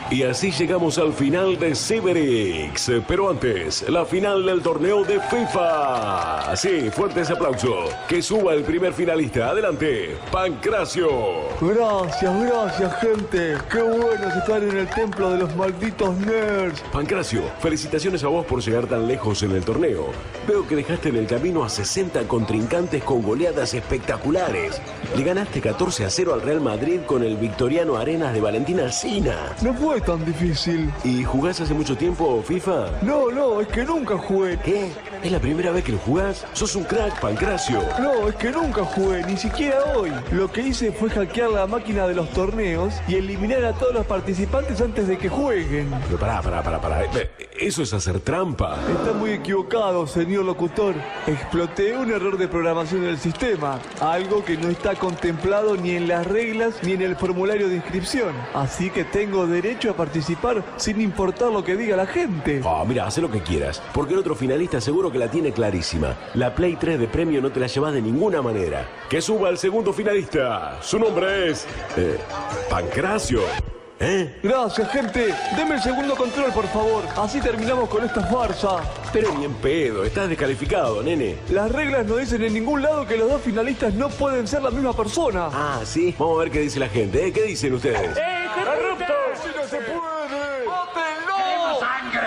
Y así llegamos al final de CyberX. Pero antes, la final del torneo de FIFA. Sí, fuertes aplausos. Que suba el primer finalista. Adelante, Pancracio. Gracias, gente. Qué buenos estar en el templo de los malditos nerds. Pancracio, felicitaciones a vos por llegar tan lejos en el torneo. Veo que dejaste en el camino a 60 contrincantes con goleadas espectaculares. Le ganaste 14-0 al Real Madrid con el Victoriano Arenas de Valentín Alsina. No fue tan difícil. ¿Y jugás hace mucho tiempo FIFA? No, es que nunca jugué. ¿Qué? ¿Es la primera vez que lo jugás? ¡Sos un crack, Pancracio! No, es que nunca jugué, ni siquiera hoy. Lo que hice fue hackear la máquina de los torneos y eliminar a todos los participantes antes de que jueguen. Pero pará. Eso es hacer trampa. Está muy equivocado, señor locutor. Exploté un error de programación del sistema. Algo que no está contemplado ni en las reglas ni en el formulario de inscripción. Así que tengo derecho a participar sin importar lo que diga la gente. Mira, haz lo que quieras. Porque el otro finalista seguro que la tiene clarísima. La Play 3 de premio no te la llevas de ninguna manera. Que suba el segundo finalista. Su nombre es... Pancracio. Gracias, gente. Deme el segundo control, por favor. Así terminamos con esta farsa. Pero ni en pedo, estás descalificado, nene. Las reglas no dicen en ningún lado que los dos finalistas no pueden ser la misma persona. Ah, ¿sí? Vamos a ver qué dice la gente, ¿eh? ¿Qué dicen ustedes? ¡Corrupto! ¡Si no se puede! ¡Mátenlo! ¡Queremos sangre!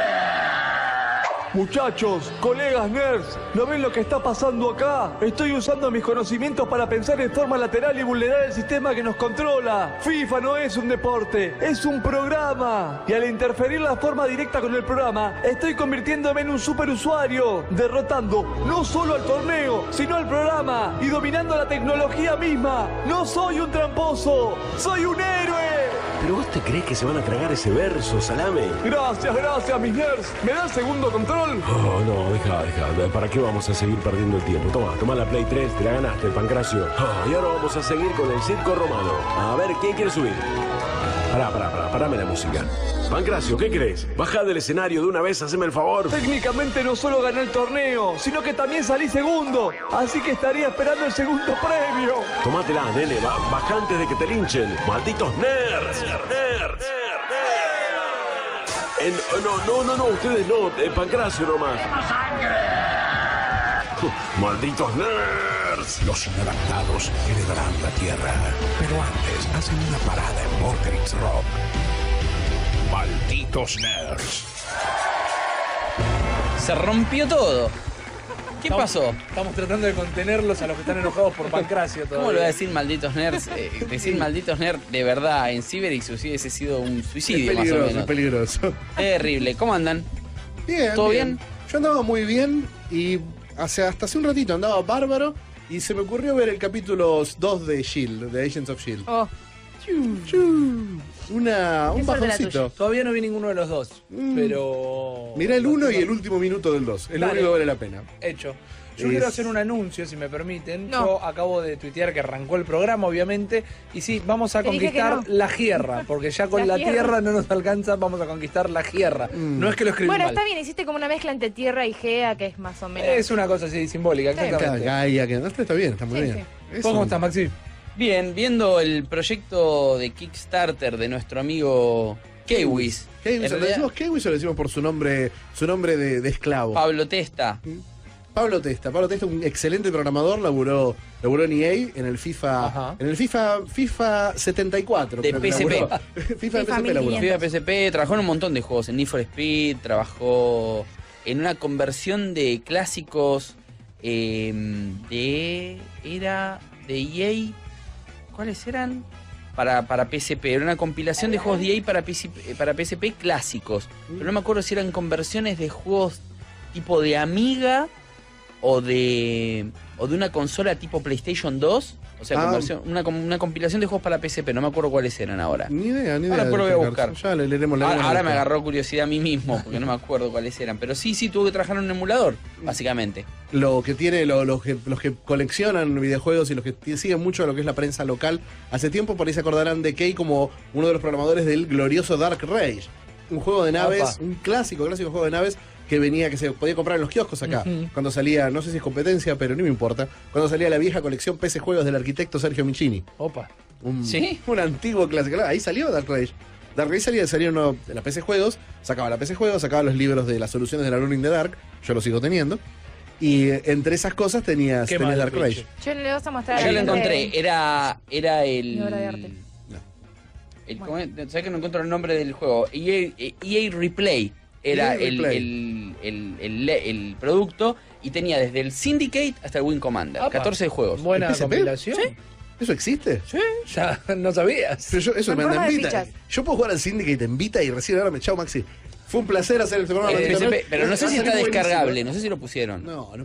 Muchachos, colegas nerds, ¿no ven lo que está pasando acá? Estoy usando mis conocimientos para pensar en forma lateral y vulnerar el sistema que nos controla. FIFA no es un deporte, es un programa. Y al interferir la forma directa con el programa, estoy convirtiéndome en un superusuario, derrotando no solo al torneo, sino al programa y dominando la tecnología misma. No soy un tramposo, soy un héroe. ¿Pero vos te crees que se van a tragar ese verso, Salame? Gracias, mis nerds. ¿Me da el segundo control? Oh, no, deja. ¿Para qué vamos a seguir perdiendo el tiempo? Toma la Play 3, te la ganaste, el Pancracio. Y ahora vamos a seguir con el circo romano. A ver, ¿quién quiere subir? Parame la música. Pancracio, ¿qué crees? Baja del escenario de una vez, haceme el favor. Técnicamente no solo gané el torneo, sino que también salí segundo. Así que estaría esperando el segundo premio. Tomátela, nene, baja antes de que te linchen. ¡Malditos nerds! No, ustedes no, Pancracio nomás. ¡Queremos sangre! ¡Malditos nerds! Los inadaptados heredarán la tierra, pero antes hacen una parada en Vortex Rock. Malditos nerds. Se rompió todo. ¿Qué pasó? Estamos tratando de contenerlos a los que están enojados por Pancracio todavía. ¿Cómo lo voy a decir malditos nerds? Decir malditos nerds de verdad en CyberX hubiese sido un suicidio más o menos. Es peligroso. Terrible. ¿Cómo andan? Bien. ¿Todo bien? Yo andaba muy bien y hasta hace un ratito andaba bárbaro y se me ocurrió ver el capítulo 2 de S.H.I.E.L.D., de Agents of S.H.I.E.L.D. Oh, Un Qué suerte la bajoncito. Todavía no vi ninguno de los dos, pero... Mirá el 1 y el último minuto del 2. El Dale. único que vale la pena. Hecho. Yo quiero hacer un anuncio, si me permiten. No. Yo acabo de tuitear que arrancó el programa, obviamente. Y sí, vamos a Te dije conquistar que no. la Gierra, porque ya con La la Gierra. tierra no nos alcanza, vamos a conquistar la Gierra. No es que lo escribí bueno, mal. está bien, hiciste como una mezcla entre tierra y Gea, que es más o menos. Es una cosa así simbólica, exactamente. Gaia, que está bien, está muy Sí, bien. sí. Eso. ¿Cómo estás, Maxi? Bien, viendo el proyecto de Kickstarter de nuestro amigo Kewis. ¿Lo decimos Kewis o lo decimos por su nombre de esclavo? Pablo Testa. Pablo Testa, un excelente programador, laburó en EA, en el FIFA, Ajá. en el FIFA 74. De creo que PSP. laburó. FIFA de PSP laburó. FIFA PSP, trabajó en un montón de juegos, en Need for Speed, trabajó en una conversión de clásicos de EA. ¿Cuáles eran? Para PSP. Era una compilación de juegos de EA para PSP clásicos. Pero no me acuerdo si eran conversiones de juegos tipo de Amiga o de una consola tipo PlayStation 2. O sea, una compilación de juegos para PSP. No me acuerdo cuáles eran ahora. Ni idea. Ahora después lo voy a buscar. Ya le leeremos Ahora me agarró curiosidad a mí mismo, porque no me acuerdo cuáles eran. Pero sí, tuve que trabajar en un emulador, básicamente. Lo que tiene, los que coleccionan videojuegos y los que siguen mucho a lo que es la prensa local, hace tiempo por ahí se acordarán de Kei como uno de los programadores del glorioso Dark Rage. Un juego de naves, un clásico juego de naves que se podía comprar en los kioscos acá. Cuando salía, no sé si es competencia, pero no me importa. Cuando salía la vieja colección PC Juegos del arquitecto Sergio Michini. Opa. ¿Sí? Un antiguo clásico. Ahí salió Dark Rage. Dark Race salía uno de la PC Juegos, sacaba la PC Juegos, sacaba los libros de las soluciones de la Alone in the Dark, yo lo sigo teniendo. Y entre esas cosas tenías mal, Dark Rage. Yo le vas a mostrar Yo el lo link de- encontré, era Mi obra de arte. ¿cómo es? ¿Sabes que no encuentro el nombre del juego? EA Replay era EA Replay. el producto y tenía desde el Syndicate hasta el Wing Commander, Apa. 14 juegos. Buena ¿En PSP? compilación. Sí. ¿Eso existe? Sí, ya no sabías. Pero eso Son me anda en formas de Vita. fichas. Yo puedo jugar al Syndicate en Vita y recién ahora me chao Maxi. Fue un placer hacer este programa. En PSP, pero no sé si Va a está salir descargable, buenísimo. no sé si lo pusieron. No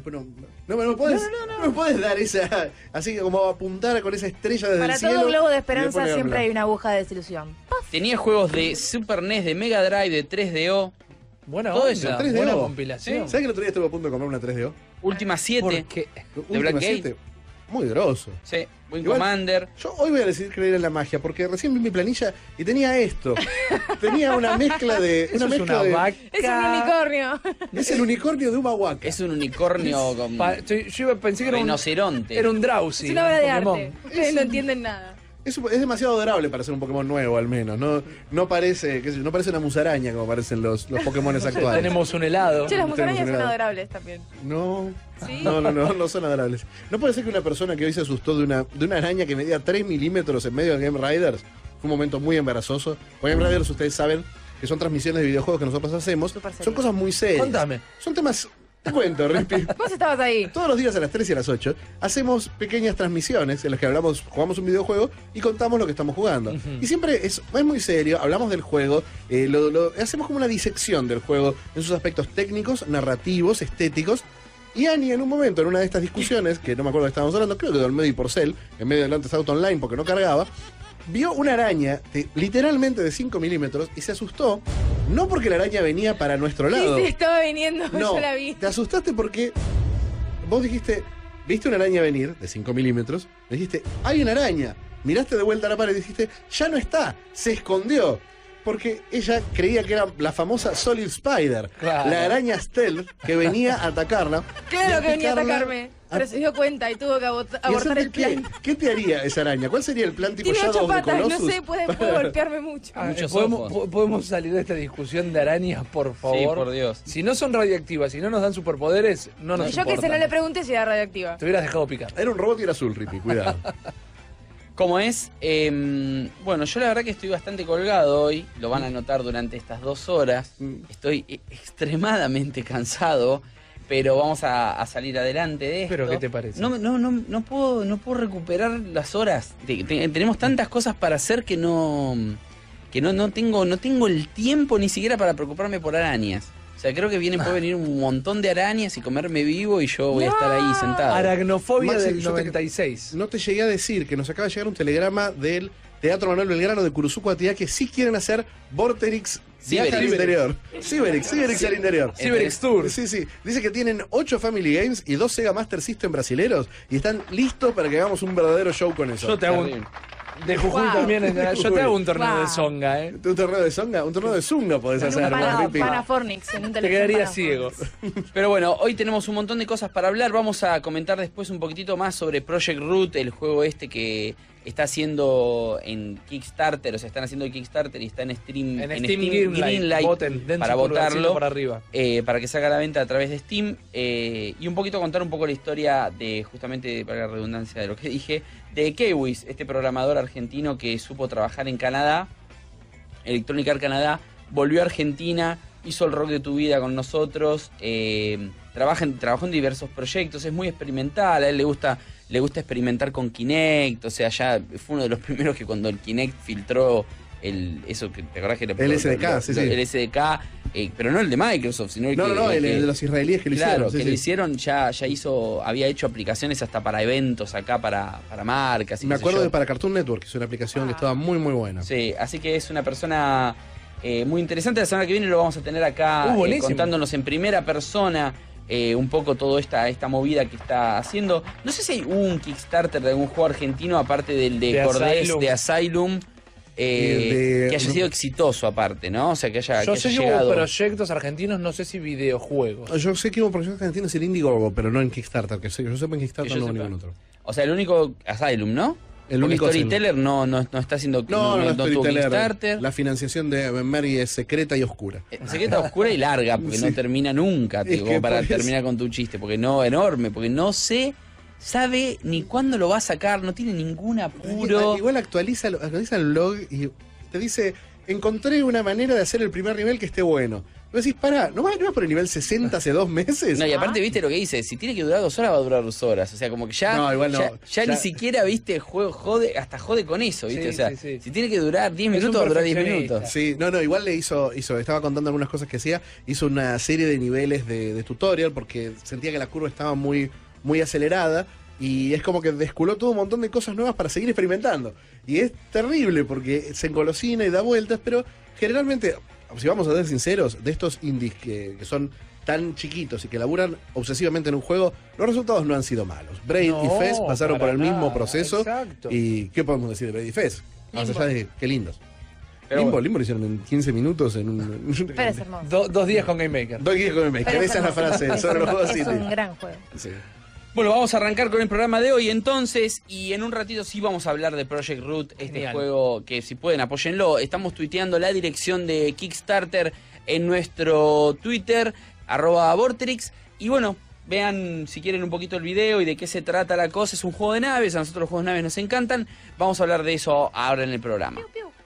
me puedes dar esa, así que como apuntar con esa estrella desde Para el cielo. todo globo de y esperanza después siempre negarla. hay una aguja de desilusión. Tenía juegos de Super NES, de Mega Drive, de 3DO, Buena Todo onda, eso, 3DO. buena compilación. ¿Sabes que el otro día estuve a punto de comprar una 3DO? Última 7, Porque Última Blackgate. 7. Muy grosso. sí, Wing Igual- Commander. Yo hoy voy a decidir creer en la magia, porque recién vi mi planilla y tenía esto. Tenía una mezcla de. eso es mezcla una de- vaca. Es un unicornio. Es el unicornio de Umawaka. Es un unicornio con Pensé que era un, rinoceronte. era un Drowsy. Es una obra de Pokémon. arte. Ustedes no entienden nada. Es demasiado adorable para ser un Pokémon nuevo, al menos. No parece, qué sé yo, no parece una musaraña como parecen los Pokémon actuales. Tenemos un helado. Che, las musarañas son generado. adorables también. No. ¿Sí? No son adorables. ¿No puede ser que una persona que hoy se asustó de una araña que medía 3 milímetros en medio de Game Riders fue un momento muy embarazoso? Porque Game Riders, ustedes saben que son transmisiones de videojuegos que nosotros hacemos. Súper serio. Son cosas muy serias. Contame. Son temas. Te cuento, Rippy. Vos estabas ahí. Todos los días a las 3 y a las 8 hacemos pequeñas transmisiones en las que jugamos un videojuego y contamos lo que estamos jugando. Y siempre es muy serio, hablamos del juego, hacemos como una disección del juego en sus aspectos técnicos, narrativos, estéticos. Y Ani, en un momento, en una de estas discusiones, que no me acuerdo de qué estábamos hablando, creo que de Olmedo y Porcel, en medio del Antes Auto Online porque no cargaba, vio una araña literalmente de 5 milímetros y se asustó, no porque la araña venía para nuestro lado. Sí, estaba viniendo. No, Yo la vi. te asustaste porque vos dijiste, viste una araña venir de 5 milímetros, dijiste, hay una araña. Miraste de vuelta a la pared y dijiste, ya no está, se escondió. Porque ella creía que era la famosa Solid Spider, Claro. la araña stealth que venía a atacarla. y Claro que venía a picarla. atacarme. Pero se dio cuenta y tuvo que ¿Y abortar hacerte el plan. ¿Qué te haría esa araña? ¿Cuál sería el plan tipo Tiene 8 Shadow of the patas, no Colossus? sé, puede golpearme mucho. Muchos ¿Podemos, ojos. podemos salir de esta discusión de arañas, por favor. Sí, por Dios. Si no son radioactivas, si no nos dan superpoderes, no nos Y yo que se importan. no le pregunté si era radioactiva. Te hubieras dejado picar. Era un robot y era azul, Rippy, cuidado. ¿Cómo es? Bueno, yo la verdad que estoy bastante colgado hoy, lo van a notar durante estas 2 horas. Estoy extremadamente cansado, pero vamos a salir adelante de esto. ¿Pero qué te parece? No puedo recuperar las horas. Tenemos tantas cosas para hacer que no tengo el tiempo ni siquiera para preocuparme por arañas. O sea, creo que puede venir un montón de arañas y comerme vivo y yo voy a estar ahí sentado. Aracnofobia Maxi, del yo te- 96. No te llegué a decir que nos acaba de llegar un telegrama del Teatro Manuel Belgrano de Curuzuco Atía que sí quieren hacer Vorterix viaje al Ciberix. interior. Ciberix al interior. Cyberix Tour. Sí, sí. Dice que tienen 8 Family Games y 2 Sega Master System brasileros y están listos para que hagamos un verdadero show con eso. Yo te hago un, Terrible. de Jujuy Wow. también. Yo te hago un torneo Wow. de Zonga, ¿eh? ¿Un torneo de Zonga? Un torneo de Zunga podés En hacer, un Rippy. Panafornix. En un Te teléfono quedarías Panafornix. ciego. Pero bueno, hoy tenemos un montón de cosas para hablar. Vamos a comentar después un poquitito más sobre Project Root, el juego este que está haciendo en Kickstarter, o sea, están haciendo el Kickstarter y está en Steam, En Steam Greenlight, voten, den para su pulgarcito votarlo, para arriba. para que salga a la venta a través de Steam, y un poquito contar un poco la historia de, justamente, para la redundancia de lo que dije, de Kewis, este programador argentino que supo trabajar en Canadá, Electronic Arts Canadá, volvió a Argentina, hizo el rock de tu vida con nosotros, trabajó en diversos proyectos, es muy experimental, a él le gusta experimentar con Kinect, o sea, ya fue uno de los primeros que cuando el Kinect filtró eso que te acordás que El SDK, sí, sí. el SDK, pero no el de Microsoft, sino el No, el de los israelíes que lo claro, hicieron. sí, que sí. lo hicieron, había hecho aplicaciones hasta para eventos acá, para marcas. Y Me qué sé acuerdo yo. de para Cartoon Network, que es una aplicación que estaba muy, muy buena. Sí, así que es una persona muy interesante. La semana que viene lo vamos a tener acá Buenísimo. contándonos en primera persona un poco toda esta movida que está haciendo. No sé si hay un Kickstarter de algún juego argentino aparte del de Cordés, Asylum. de Asylum, de- que haya sido exitoso aparte, ¿no? O sea, que haya, Yo que sé haya que hubo llegado. proyectos argentinos, no sé si videojuegos. Yo sé que hubo proyectos argentinos en Indiegogo, pero no en Kickstarter. Que yo sepa en Kickstarter Que yo no hubo sepa. ningún otro. O sea, el único Asylum, ¿no? El Porque único Storyteller no está haciendo No, tuvo Storyteller. Kickstarter. La financiación de Mary es secreta y oscura. Secreta, oscura y larga, porque Sí. no termina nunca, Es como que para por eso- terminar con tu chiste, porque no, enorme, porque no sabe ni cuándo lo va a sacar, no tiene ningún apuro. Igual actualiza el blog y te dice, encontré una manera de hacer el primer nivel que esté bueno. Vos decís, pará, ¿no vas por el nivel 60 hace 2 meses? No, y aparte, viste lo que dice, si tiene que durar 2 horas, va a durar 2 horas. O sea, como que ya, No, igual no. ya Ya- ni siquiera, viste, jode con eso, viste. Sí, o sea, sí, sí. si tiene que durar 10 Es un minutos, va a durar 10 perfeccionista. minutos. Sí, no, igual le hizo, estaba contando algunas cosas que hacía, hizo una serie de niveles de tutorial porque sentía que la curva estaba muy, muy acelerada y es como que desculó todo un montón de cosas nuevas para seguir experimentando. Y es terrible porque se engolosina y da vueltas, pero generalmente, si vamos a ser sinceros, de estos indies que son tan chiquitos y que laburan obsesivamente en un juego, los resultados no han sido malos. Braid No, y Fez pasaron por para el mismo nada, proceso. exacto. ¿Y qué podemos decir de Braid y Fez? Más allá de qué lindos. Pero Limbo, bueno. Limbo lo hicieron en 15 minutos en un... Pero es hermoso. 2 días con Game Maker. Dos guías con el Pero esa es la frase es sobre los juegos es indie. un gran juego. Sí. Bueno, vamos a arrancar con el programa de hoy entonces, y en un ratito sí vamos a hablar de Project Root, este Genial. juego que si pueden apóyenlo. Estamos tuiteando la dirección de Kickstarter en nuestro Twitter, @Vorterix, y bueno, vean si quieren un poquito el video y de qué se trata la cosa. Es un juego de naves, a nosotros los juegos de naves nos encantan. Vamos a hablar de eso ahora en el programa.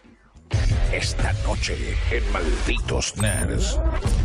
Esta noche en Malditos Nerds.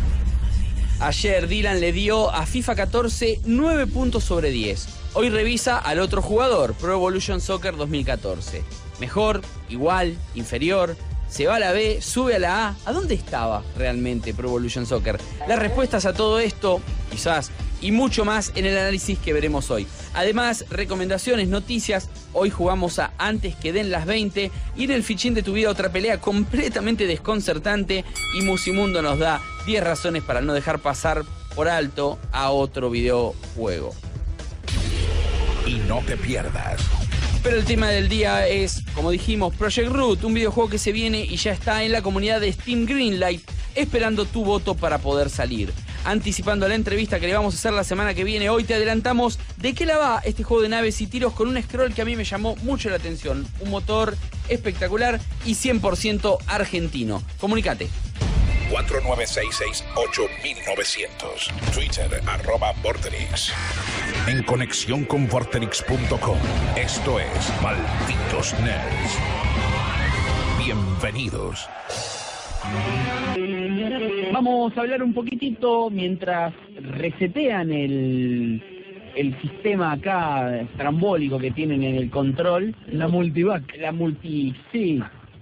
Ayer Dylan le dio a FIFA 14 9 puntos sobre 10. Hoy revisa al otro jugador, Pro Evolution Soccer 2014. Mejor, igual, inferior, se va a la B, sube a la A. ¿A dónde estaba realmente Pro Evolution Soccer? Las respuestas a todo esto, quizás, y mucho más en el análisis que veremos hoy. Además, recomendaciones, noticias. Hoy jugamos a Antes que den las 20 y en el fichín de tu vida otra pelea completamente desconcertante y Musimundo nos da 10 razones para no dejar pasar por alto a otro videojuego. Y no te pierdas. Pero el tema del día es, como dijimos, Project Root, un videojuego que se viene y ya está en la comunidad de Steam Greenlight, esperando tu voto para poder salir. Anticipando la entrevista que le vamos a hacer la semana que viene, hoy te adelantamos de qué la va este juego de naves y tiros con un scroll que a mí me llamó mucho la atención. Un motor espectacular y 100% argentino. Comunicate. 49668900. Twitter @Vorterix. En conexión con Vorterix.com. Esto es Malditos Nerds. Bienvenidos. Vamos a hablar un poquitito mientras resetean el sistema acá trambólico que tienen en el control. La multivac. Sí,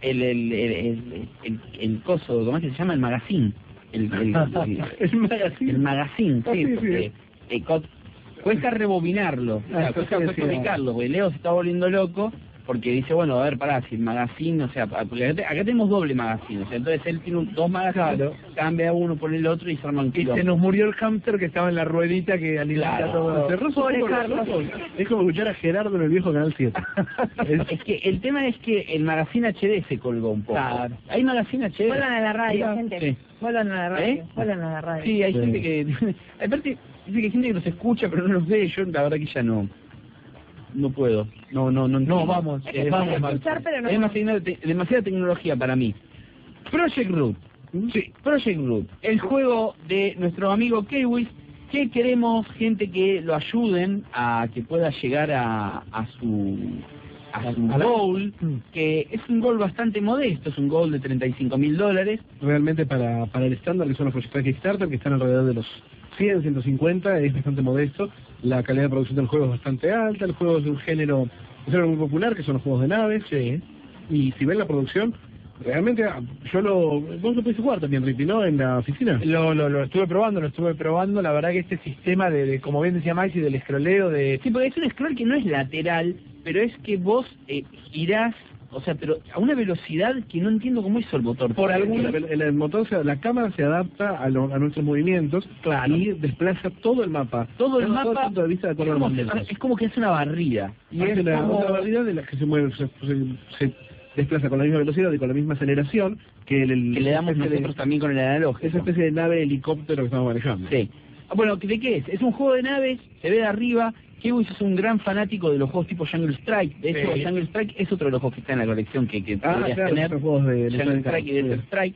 el coso, ¿cómo es que se llama? El magazine. El magazine. El magazine, sí, Sí, porque cuesta rebobinarlo, o sea, cuesta ubicarlo, porque Leo se está volviendo loco. Porque dice, bueno, a ver, pará, si el magazine, o sea, porque acá tenemos doble magazine, o sea, entonces él tiene dos magazines, Claro. cambia uno por el otro y se arma un Y quilombo. se nos murió el hámster que estaba en la ruedita que alimenta Claro. todo. Cerró su Pobre poco los Carlos. ojos. Es como escuchar a Gerardo en el viejo Canal 7. Es que el tema es que el magazine HD se colgó un poco. Claro. Hay magazine HD. Vuelvan a la radio, gente. Sí. Vuelvan a la radio. ¿Eh? Vuelvan a la radio. Sí, hay gente que... Aparte, dice que hay gente que los escucha, pero no los ve. Yo la verdad que ya no puedo. No, vamos. Vamos a escuchar, pero no. Es demasiada tecnología para mí. Project Root. Sí, Project Root. El juego de nuestro amigo Kiwis, que queremos gente que lo ayuden a que pueda llegar a su goal, que es un goal bastante modesto, es un goal de $35.000. Realmente para el estándar que son los proyectos de Kickstarter, que están alrededor de los 100, 150, es bastante modesto. La calidad de producción del juego es bastante alta. El juego es de un género muy popular, que son los juegos de naves. Sí. Y si ven la producción, realmente vos lo pudiste jugar también, Rippy, ¿no? En la oficina. Lo estuve probando, la verdad que este sistema de como bien decía Maxi, del scrolleo, de... Sí, porque es un scroll que no es lateral, pero es que vos girás, o sea, pero a una velocidad que no entiendo cómo hizo el motor. Por alguna, el motor, la cámara se adapta a nuestros movimientos, Claro. y desplaza todo el mapa. Todo el Desde mapa punto de vista de acuerdo a los movimientos. es como que hace una barrida. Y es una variedad de las que se mueve, se desplaza con la misma velocidad y con la misma aceleración que Que le damos nosotros también con el analógico. esa especie de nave helicóptero que estamos manejando. Sí. Bueno, ¿de qué es? Es un juego de naves, se ve de arriba. Keywis es un gran fanático de los juegos tipo Jungle Strike. De hecho, Jungle Strike es otro de los juegos que está en la colección que podrías tener. Los juegos de Jungle Strike y Desert Strike.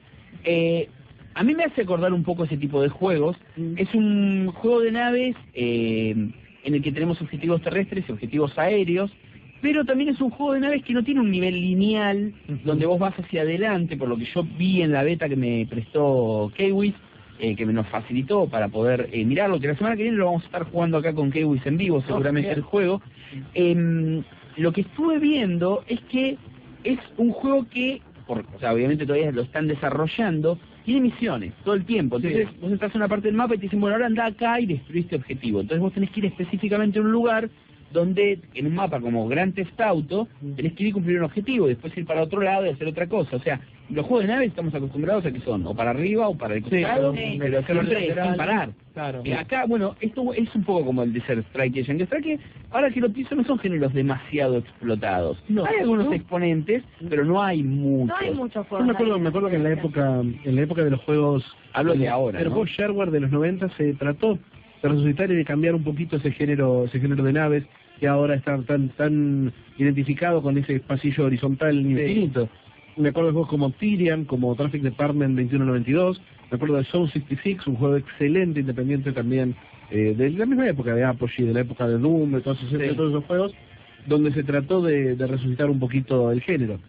A mí me hace acordar un poco ese tipo de juegos. Es un juego de naves en el que tenemos objetivos terrestres y objetivos aéreos, pero también es un juego de naves que no tiene un nivel lineal donde vos vas hacia adelante, por lo que yo vi en la beta que me prestó Keywis, que nos facilitó para poder mirarlo, que la semana que viene lo vamos a estar jugando acá con Keywis en vivo, seguramente el juego. Lo que estuve viendo es que es un juego que, o sea, obviamente todavía lo están desarrollando, tiene misiones todo el tiempo. Entonces vos estás en una parte del mapa y te dicen, bueno, ahora anda acá y destruí este objetivo. Entonces vos tenés que ir específicamente a un lugar donde, en un mapa como Grand Theft Auto, tenés que ir y cumplir un objetivo, después ir para otro lado y hacer otra cosa. O sea, los juegos de naves estamos acostumbrados a que son o para arriba o para el costado, pero siempre sin parar. Claro. Acá, bueno, esto es un poco como el Desert Strike y el Jungle Strike, que ahora que lo pienso no son géneros demasiado explotados. Hay algunos exponentes, pero no hay muchos. No hay muchos Yo juegos. me acuerdo que en la época de los juegos, hablo de ahora, el ¿no? juego shareware de los 90 se trató de resucitar y de cambiar un poquito ese género de naves que ahora está tan identificado con ese pasillo horizontal infinito. Me acuerdo de juegos como Tyrian, como Traffic Department 2192, me acuerdo de Zone 66, un juego excelente, independiente también, de la misma época de Apogee, de la época de Doom, de todos esos juegos, donde se trató de resucitar un poquito el género.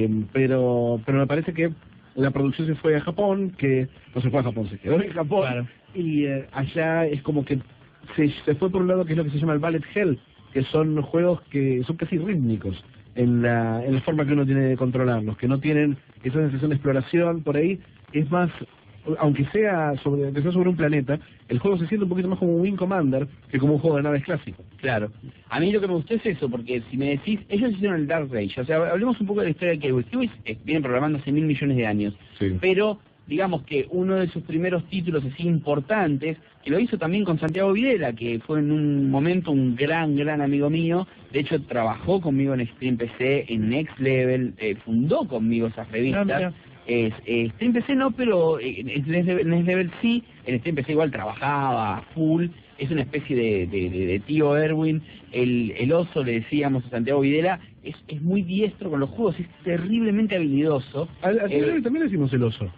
Pero me parece que la producción se fue a Japón, que no se fue a Japón, se quedó en Japón, y allá es como que se fue por un lado que es lo que se llama el Bullet Hell, que son juegos que son casi rítmicos en la forma que uno tiene de controlarlos, que no tienen esa sensación de exploración por ahí. Es más, aunque sea sobre un planeta, el juego se siente un poquito más como un Wing Commander que como un juego de naves clásico. Claro. A mí lo que me gustó es eso, porque si me decís, ellos hicieron el Dark Age, o sea, hablemos un poco de la historia de Keywis. Keywis viene programando hace 1.000 millones de años, pero digamos que uno de sus primeros títulos así importantes, que lo hizo también con Santiago Videla, que fue en un momento un gran amigo mío. De hecho, trabajó conmigo en Stream PC, en Next Level, fundó conmigo esas revistas. Stream PC no, pero en Next Level sí. En Stream PC igual trabajaba full. Es una especie de tío Erwin. El oso, le decíamos a Santiago Videla, es muy diestro con los juegos, es terriblemente habilidoso. También decimos el oso.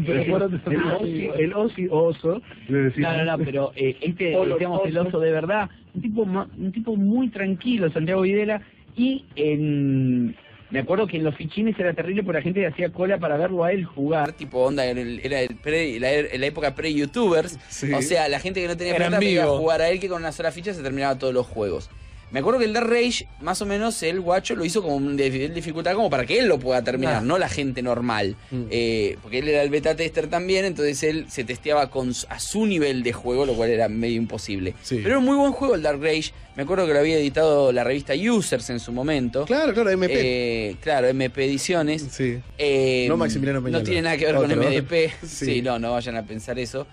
El oso. No, pero decíamos el oso de verdad. Un tipo muy tranquilo, Santiago Videla. Y me acuerdo que en los fichines era terrible porque la gente hacía cola para verlo a él jugar. Tipo onda, era la época pre-youtubers. O sea, la gente que no tenía Era plata en iba a vivo. jugar a él, que con una sola ficha se terminaba todos los juegos. Me acuerdo que el Dark Rage, más o menos, el guacho lo hizo como un nivel de dificultad como para que él lo pueda terminar, no la gente normal. Porque él era el beta tester también, entonces él se testeaba a su nivel de juego, lo cual era medio imposible. Pero era un muy buen juego el Dark Rage. Me acuerdo que lo había editado la revista Users en su momento. Claro, MP. Claro, MP Ediciones. Sí. No Maximiliano Peñalosa. No tiene nada que ver con Otro. MDP. Sí. No vayan a pensar eso.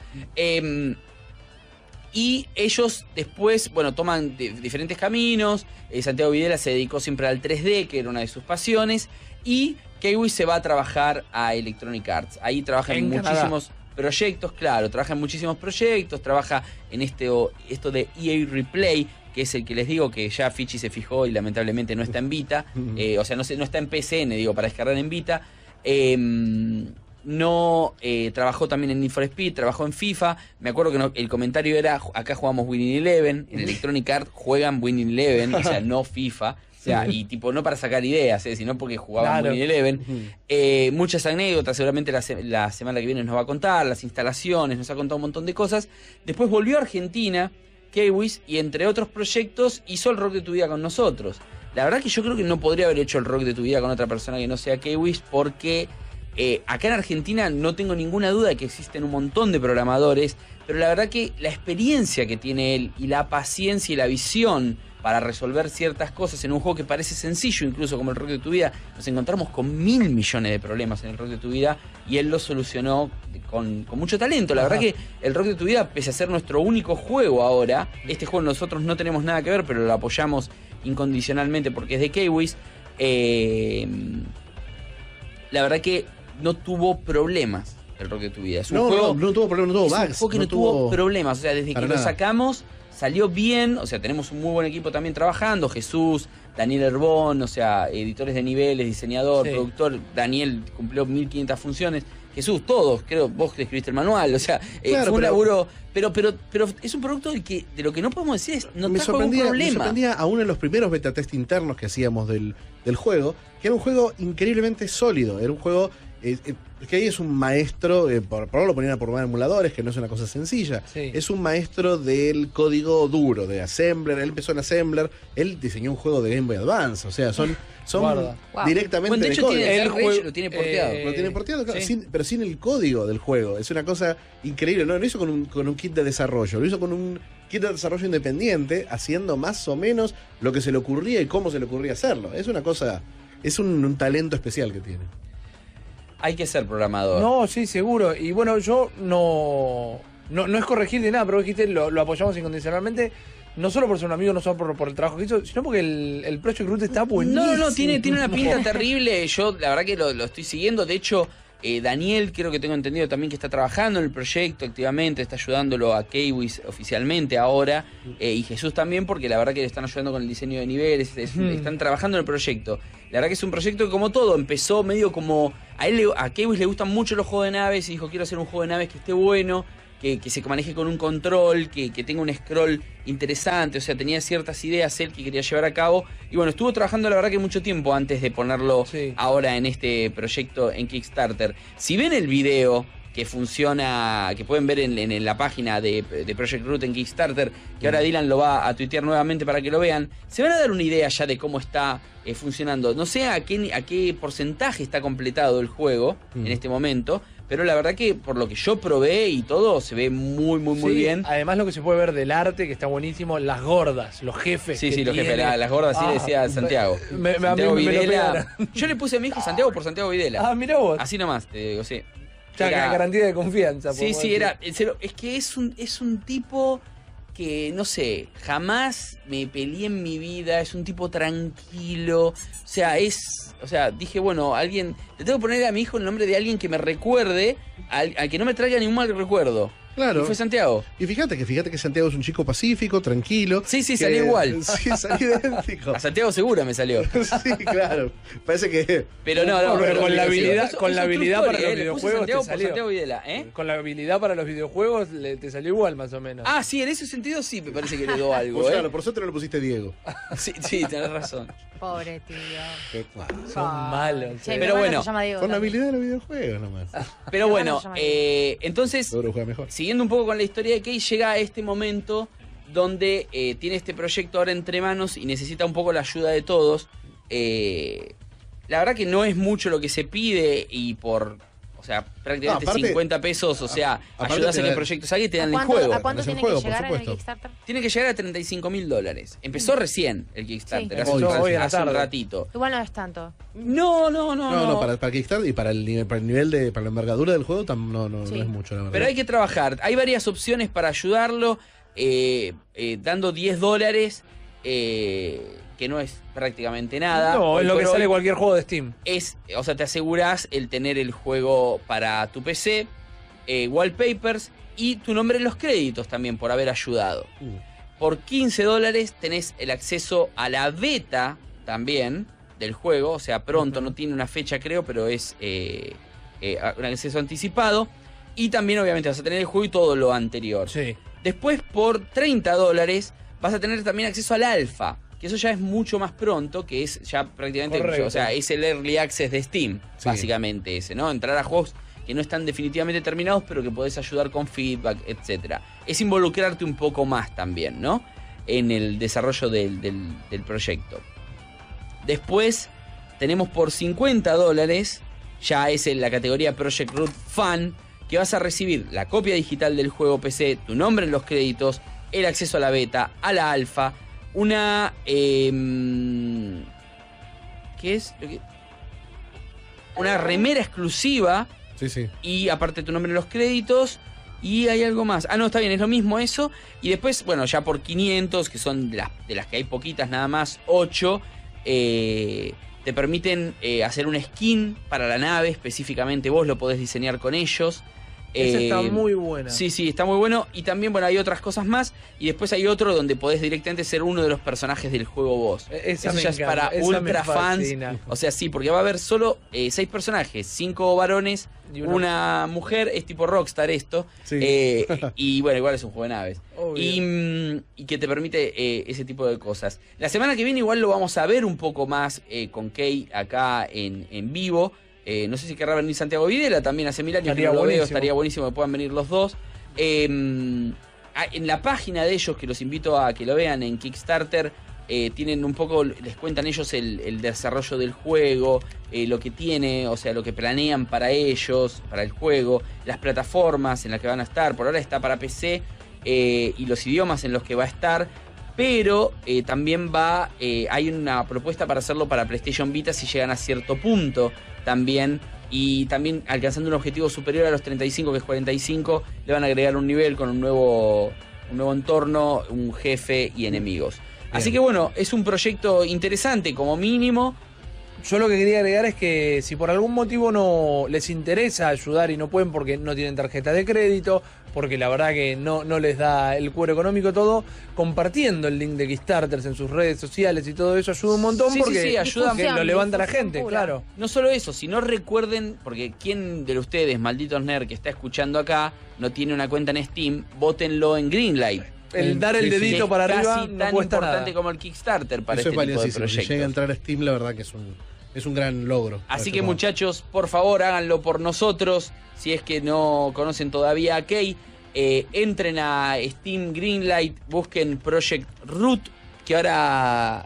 Y ellos después, bueno, toman diferentes caminos. Santiago Videla se dedicó siempre al 3D, que era una de sus pasiones. Y Keywis se va a trabajar a Electronic Arts. Ahí trabaja en muchísimos proyectos, claro. Trabaja en muchísimos proyectos. Trabaja en esto de EA Replay, que es el que les digo que ya Fichi se fijó y lamentablemente no está en Vita. O sea, no está en PCN, digo, para descargar en Vita. Trabajó también en Need for Speed, trabajó en FIFA. Me acuerdo que el comentario era: acá jugamos Winning Eleven, en Electronic Arts juegan Winning Eleven, o sea, no FIFA. O sea, y tipo, no para sacar ideas, sino porque jugaban Winning Eleven. Muchas anécdotas, seguramente la semana que viene nos va a contar, las instalaciones, nos ha contado un montón de cosas. Después volvió a Argentina, Keywis, y entre otros proyectos hizo el Rock de tu Vida con nosotros. La verdad que yo creo que no podría haber hecho el Rock de tu Vida con otra persona que no sea Keywis, porque acá en Argentina no tengo ninguna duda de que existen un montón de programadores, pero la verdad que la experiencia que tiene él y la paciencia y la visión para resolver ciertas cosas en un juego que parece sencillo, incluso como el Rock de tu Vida, nos encontramos con 1.000 millones de problemas en el Rock de tu Vida y él lo solucionó con mucho talento. La verdad que el Rock de tu Vida, pese a ser nuestro único juego ahora, este juego nosotros no tenemos nada que ver, pero lo apoyamos incondicionalmente porque es de Keywis. La verdad que no tuvo problemas. el rock de tu vida. Es un No, juego, no tuvo problemas, no tuvo es un bugs. juego que no tuvo problemas. O sea, desde que para lo nada. sacamos, salió bien. O sea, tenemos un muy buen equipo también trabajando. Jesús, Daniel Herbón, o sea, editores de niveles, diseñador, Sí. productor. Daniel cumplió 1500 funciones. Jesús, todos, creo, vos que escribiste el manual, o sea, Claro, fue un pero- laburo, pero es un producto de lo que no podemos decir es, no me trajo algún sorprendía, me problema. sorprendía aún en los primeros beta test internos que hacíamos del juego, que era un juego increíblemente sólido, era un juego que ahí es un maestro, por ahora lo ponían a programar emuladores, que no es una cosa sencilla, Sí. es un maestro del código duro, de Assembler, él empezó en Assembler, él diseñó un juego de Game Boy Advance, o sea, son Guarda. Wow. directamente Bueno, de de hecho código. tiene El el Rage, juego- lo tiene porteado. Lo tiene porteado, claro, sí. pero sin el código del juego. Es una cosa increíble. No lo hizo con un kit de desarrollo, lo hizo con un kit de desarrollo independiente, haciendo más o menos lo que se le ocurría y cómo se le ocurría hacerlo. Es una cosa, es un talento especial que tiene. Hay que ser programador. No, sí, seguro. Y bueno, yo no es corregir de nada, pero dijiste, lo apoyamos incondicionalmente. No solo por ser un amigo, no solo por el trabajo que hizo, sino porque el Project Root está buenísimo. No, tiene una pinta terrible. Yo, la verdad que lo estoy siguiendo. De hecho, Daniel, creo que tengo entendido también que está trabajando en el proyecto activamente, está ayudándolo a Kiwis oficialmente ahora. Y Jesús también, porque la verdad que le están ayudando con el diseño de niveles, están trabajando en el proyecto. La verdad que es un proyecto que, como todo, empezó medio como... A Kiwis le gustan mucho los juegos de naves y dijo, quiero hacer un juego de naves que esté bueno, que se maneje con un control, que tenga un scroll interesante, o sea, tenía ciertas ideas él que quería llevar a cabo, y bueno, estuvo trabajando la verdad que mucho tiempo antes de ponerlo Sí. ahora en este proyecto en Kickstarter. Si ven el video que funciona, que pueden ver en la página de Project Root en Kickstarter, que ahora Dylan lo va a tuitear nuevamente para que lo vean, se van a dar una idea ya de cómo está funcionando. No sé a qué porcentaje está completado el juego en este momento, pero la verdad que por lo que yo probé y todo, se ve muy Sí, bien. Además, lo que se puede ver del arte, que está buenísimo, las gordas, los jefes. Sí, que sí, los jefes, tiene. las gordas, sí, Ah, decía Santiago. a mí Santiago me lo Videla. pegaron. Yo le puse a mi hijo Santiago por Santiago Videla. Ah, mirá vos. Así nomás, te digo, sí. Ya, Era- garantía de confianza. Sí, podemos sí, decir. era. En serio, es que es un tipo que, no sé, jamás me peleé en mi vida, es un tipo tranquilo. O sea, dije, bueno, alguien. Le tengo que poner a mi hijo el nombre de alguien que me recuerde, al que no me traiga ningún mal recuerdo. Claro. Y fue Santiago. Y fíjate que Santiago es un chico pacífico, tranquilo. Sí, sí, que- salió igual. Sí, salió idéntico. A Santiago segura me salió. Sí, claro. Parece que... Pero no, Pero con la eso- habilidad, eso- con eso la es true habilidad story, para los le puse videojuegos Santiago te por salió. Santiago Videla, ¿eh? Con la habilidad para los videojuegos te salió igual, más o menos. Ah, sí, en ese sentido sí me parece que le dio algo, Pues ¿eh? claro, por suerte no le pusiste Diego. Sí, sí, tenés razón. Pobre tío. Son malos. Che, mi Pero hermano bueno, se llama Diego Con la también. habilidad de los videojuegos nomás. Pero Mi bueno, hermano se llama Diego. entonces, Seguro juega mejor. siguiendo un poco con la historia de Kei, llega a este momento donde tiene este proyecto ahora entre manos y necesita un poco la ayuda de todos. La verdad que no es mucho lo que se pide y por, o sea, prácticamente No, aparte- 50 pesos, o sea, aparte ayudas a te que el da- proyecto salga y te ¿A dan el cuánto, juego. ¿A cuánto Es el tiene juego, que por llegar en el supuesto. Kickstarter? Tiene que llegar a $35.000. Empezó recién el Kickstarter, Sí. hace, Hoy, hace hoy a la hace un tarde. ratito. Igual no es tanto. No, No, para Kickstarter y para el nivel de, para la envergadura del juego no Sí. es mucho, la verdad. Pero hay que trabajar. Hay varias opciones para ayudarlo, dando $10, que no es prácticamente nada. No, Hoy es lo por que hoy sale cualquier juego de Steam. o sea, te asegurás el tener el juego para tu PC, wallpapers y tu nombre en los créditos también por haber ayudado. Por $15 tenés el acceso a la beta también del juego, o sea, pronto, no tiene una fecha creo, pero es un acceso anticipado. Y también obviamente vas a tener el juego y todo lo anterior. Sí. Después por $30 vas a tener también acceso al alfa, que eso ya es mucho más pronto, que es ya prácticamente, Correcto. o sea, es el early access de Steam, Sí. básicamente ese, ¿no? Entrar a juegos que no están definitivamente terminados, pero que podés ayudar con feedback, etcétera. Es involucrarte un poco más también, ¿no? En el desarrollo del proyecto. Después tenemos por $50, ya es en la categoría Project Root Fan, que vas a recibir la copia digital del juego PC, tu nombre en los créditos, el acceso a la beta, a la alfa, una... ¿qué es? Una remera exclusiva Sí, sí. y aparte tu nombre en los créditos y hay algo más. Ah, no, está bien, es lo mismo eso. Y después, bueno, ya por 500, que son de las que hay poquitas nada más, 8, te permiten hacer un skin para la nave, específicamente vos lo podés diseñar con ellos. Ese está muy buena. Sí, está muy bueno. Y también, bueno, hay otras cosas más. Y después hay otro donde podés directamente ser uno de los personajes del juego vos. Esa Eso me ya es encanta, para esa ultra me fascina. fans. O sea, sí, porque va a haber solo 6 personajes, 5 varones, Y una mujer. Es tipo Rockstar esto. Sí. Y bueno, igual es un juego de naves. Obvio. Y que te permite ese tipo de cosas. La semana que viene igual lo vamos a ver un poco más con Kay acá en vivo. No sé si querrá venir Santiago Videla, también hace 1000 años Estaría que no lo veo, buenísimo. estaría buenísimo que puedan venir los dos. En la página de ellos, que los invito a que lo vean en Kickstarter, tienen un poco, les cuentan ellos el desarrollo del juego, lo que tiene, o sea, lo que planean para ellos, para el juego, las plataformas en las que van a estar. Por ahora está para PC y los idiomas en los que va a estar. Pero también hay una propuesta para hacerlo para PlayStation Vita si llegan a cierto punto también. Y también alcanzando un objetivo superior a los 35, que es 45, le van a agregar un nivel con un nuevo entorno, un jefe y enemigos. Así que bueno, es un proyecto interesante como mínimo. Yo lo que quería agregar es que si por algún motivo no les interesa ayudar y no pueden porque no tienen tarjeta de crédito, porque la verdad que no les da el cuero económico todo, compartiendo el link de Kickstarter en sus redes sociales y todo eso ayuda un montón, Sí, porque sí, ayuda. porque lo levanta la gente, Pura. claro. No solo eso, sino recuerden, porque ¿quién de ustedes, malditos nerds que está escuchando acá, no tiene una cuenta en Steam? Vótenlo en Greenlight. El dar el Sí, sí. dedito Que es para arriba casi no tan cuesta importante nada. como el Kickstarter para Eso este es tipo de valiosísimo. Si proyectos. llega a entrar a Steam, la verdad que es un gran logro. Así para que este muchachos, por favor, háganlo por nosotros. Si es que no conocen todavía a Kay, entren a Steam Greenlight, busquen Project Root, que ahora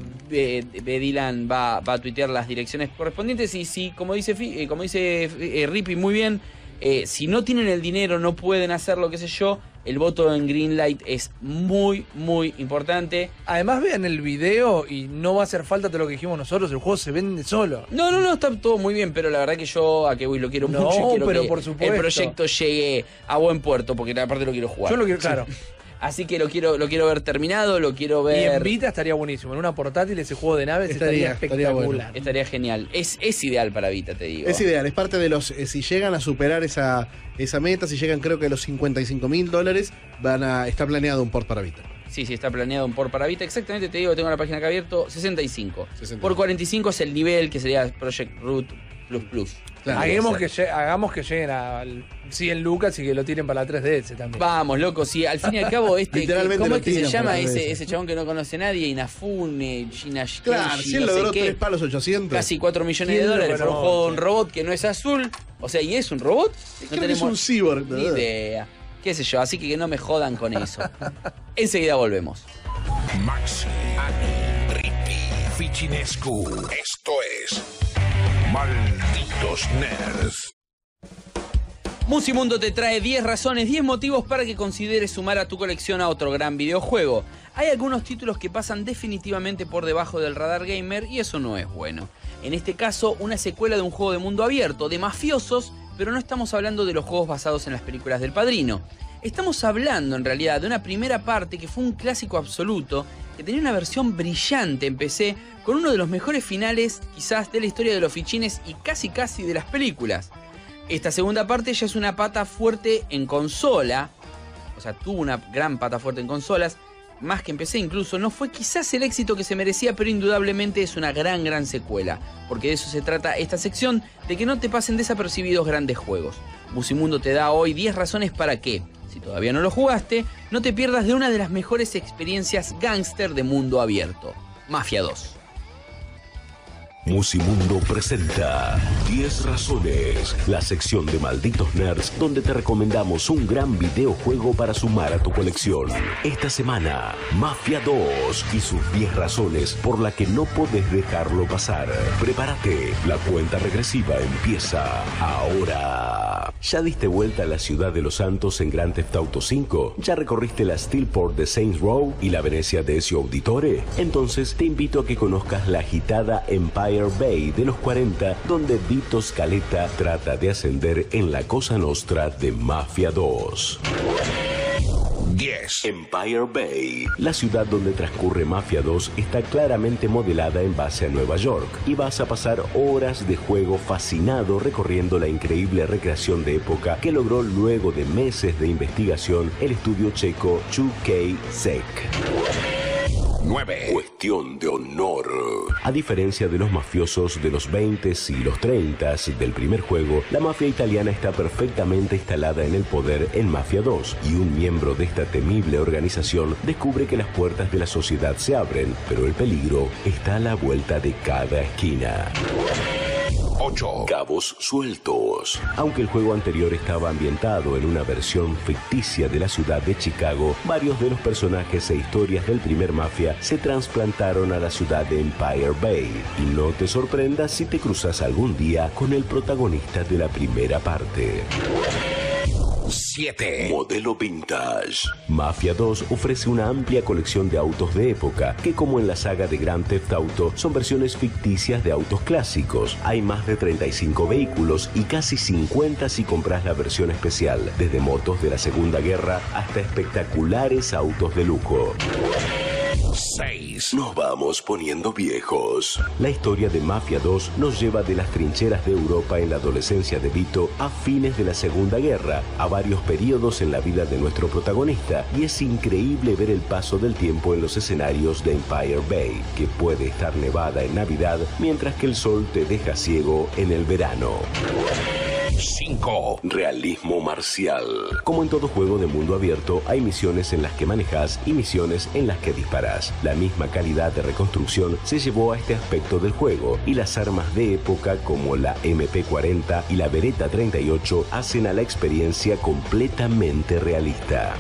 Dylan va a tuitear las direcciones correspondientes. Y si, como dice Rippy muy bien, si no tienen el dinero, no pueden hacerlo, qué sé yo, el voto en Greenlight es muy, muy importante. Además vean el video y no va a hacer falta todo lo que dijimos nosotros, el juego se vende solo. No, está todo muy bien, pero la verdad que yo a Kevin lo quiero No, mucho y quiero pero que por supuesto. el proyecto llegue a buen puerto, porque aparte lo quiero jugar. Yo lo quiero, claro. Así que lo quiero ver terminado, lo quiero Y en ver. Vita estaría buenísimo, en una portátil ese juego de naves Estaría estaría bueno. espectacular. Estaría genial. Es ideal para Vita, te digo. Es ideal, es parte de los. Si llegan a superar esa meta, si llegan creo que a los $55.000, está planeado un port para Vita. Sí, está planeado un port para Vita. Exactamente, te digo, tengo la página acá abierto, 65. 65. Por 45 es el nivel que sería Project Root ++. Claro. Hagamos que lleguen a 100 lucas y que lo tiren para la 3DS también. Vamos, loco, si al fin y al cabo Literalmente ¿cómo lo es que se tiran llama por las veces. ese chabón que no conoce a nadie? Inafune, Shinashi, Claro, si él no sé logró qué. 3 palos 800. Casi 4 millones de ¿Quién lo dólares por un conoce? juego de un robot que no es azul. O sea, ¿y es un robot? Creo que es un cyborg, ni ¿verdad? idea. Qué sé yo, así que no me jodan con eso. Enseguida volvemos. Maxi, Ani, Rippy, Fichinescu. Esto es Malditos Nerds. Musimundo te trae 10 razones, 10 motivos para que consideres sumar a tu colección a otro gran videojuego. Hay algunos títulos que pasan definitivamente por debajo del radar gamer y eso no es bueno. En este caso, una secuela de un juego de mundo abierto, de mafiosos, pero no estamos hablando de los juegos basados en las películas del Padrino. Estamos hablando en realidad de una primera parte que fue un clásico absoluto, que tenía una versión brillante en PC, con uno de los mejores finales quizás de la historia de los fichines y casi de las películas. Esta segunda parte ya es una pata fuerte en consola, o sea, tuvo una gran pata fuerte en consolas, más que en PC incluso. No fue quizás el éxito que se merecía, pero indudablemente es una gran secuela, porque de eso se trata esta sección, de que no te pasen desapercibidos grandes juegos. Musimundo te da hoy 10 razones para que, si todavía no lo jugaste, no te pierdas de una de las mejores experiencias gángster de mundo abierto, Mafia 2. Musimundo presenta 10 razones, la sección de Malditos Nerds donde te recomendamos un gran videojuego para sumar a tu colección. Esta semana, Mafia 2 y sus 10 razones por las que no podés dejarlo pasar. Prepárate, la cuenta regresiva empieza ahora. ¿Ya diste vuelta a la ciudad de Los Santos en Grand Theft Auto 5? ¿Ya recorriste la Steelport de Saints Row y la Venecia de Ezio Auditore? Entonces te invito a que conozcas la agitada Empire Bay de los 40, donde Vito Scaletta trata de ascender en la Cosa Nostra de Mafia 2. 10. Empire Bay. La ciudad donde transcurre Mafia 2 está claramente modelada en base a Nueva York y vas a pasar horas de juego fascinado recorriendo la increíble recreación de época que logró luego de meses de investigación el estudio checo 2K Sec. 9. Cuestión de honor. A diferencia de los mafiosos de los 20s y los 30s del primer juego, la mafia italiana está perfectamente instalada en el poder en Mafia 2 y un miembro de esta temible organización descubre que las puertas de la sociedad se abren, pero el peligro está a la vuelta de cada esquina. 8. Cabos sueltos. Aunque el juego anterior estaba ambientado en una versión ficticia de la ciudad de Chicago, varios de los personajes e historias del primer Mafia se trasplantaron a la ciudad de Empire Bay. Y no te sorprendas si te cruzas algún día con el protagonista de la primera parte. 7. Modelo vintage. Mafia 2 ofrece una amplia colección de autos de época que, como en la saga de Grand Theft Auto, son versiones ficticias de autos clásicos. Hay más de 35 vehículos y casi 50 si compras la versión especial, desde motos de la Segunda Guerra hasta espectaculares autos de lujo. 6. Nos vamos poniendo viejos. La historia de Mafia 2 nos lleva de las trincheras de Europa en la adolescencia de Vito a fines de la Segunda Guerra, a varios periodos en la vida de nuestro protagonista, y es increíble ver el paso del tiempo en los escenarios de Empire Bay, que puede estar nevada en Navidad mientras que el sol te deja ciego en el verano. 5. Realismo marcial. Como en todo juego de mundo abierto, hay misiones en las que manejas y misiones en las que disparas. La misma calidad de reconstrucción se llevó a este aspecto del juego, y las armas de época como la MP40 y la Beretta 38 hacen a la experiencia completamente realista.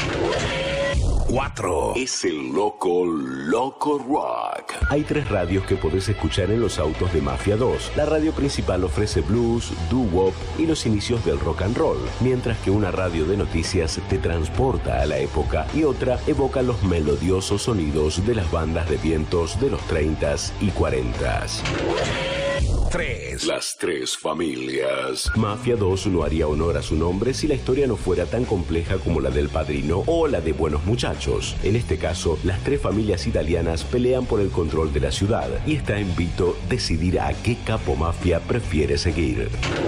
4. Es el loco rock. Hay 3 radios que podés escuchar en los autos de Mafia 2. La radio principal ofrece blues, doo-wop y los inicios del rock and roll, mientras que una radio de noticias te transporta a la época y otra evoca los melodiosos sonidos de las bandas de vientos de los 30s y 40s. 3. Las 3 familias. Mafia 2 no haría honor a su nombre si la historia no fuera tan compleja como la del Padrino o la de Buenos Muchachos. En este caso, las 3 familias italianas pelean por el control de la ciudad y está en Vito decidir a qué capo mafia prefiere seguir.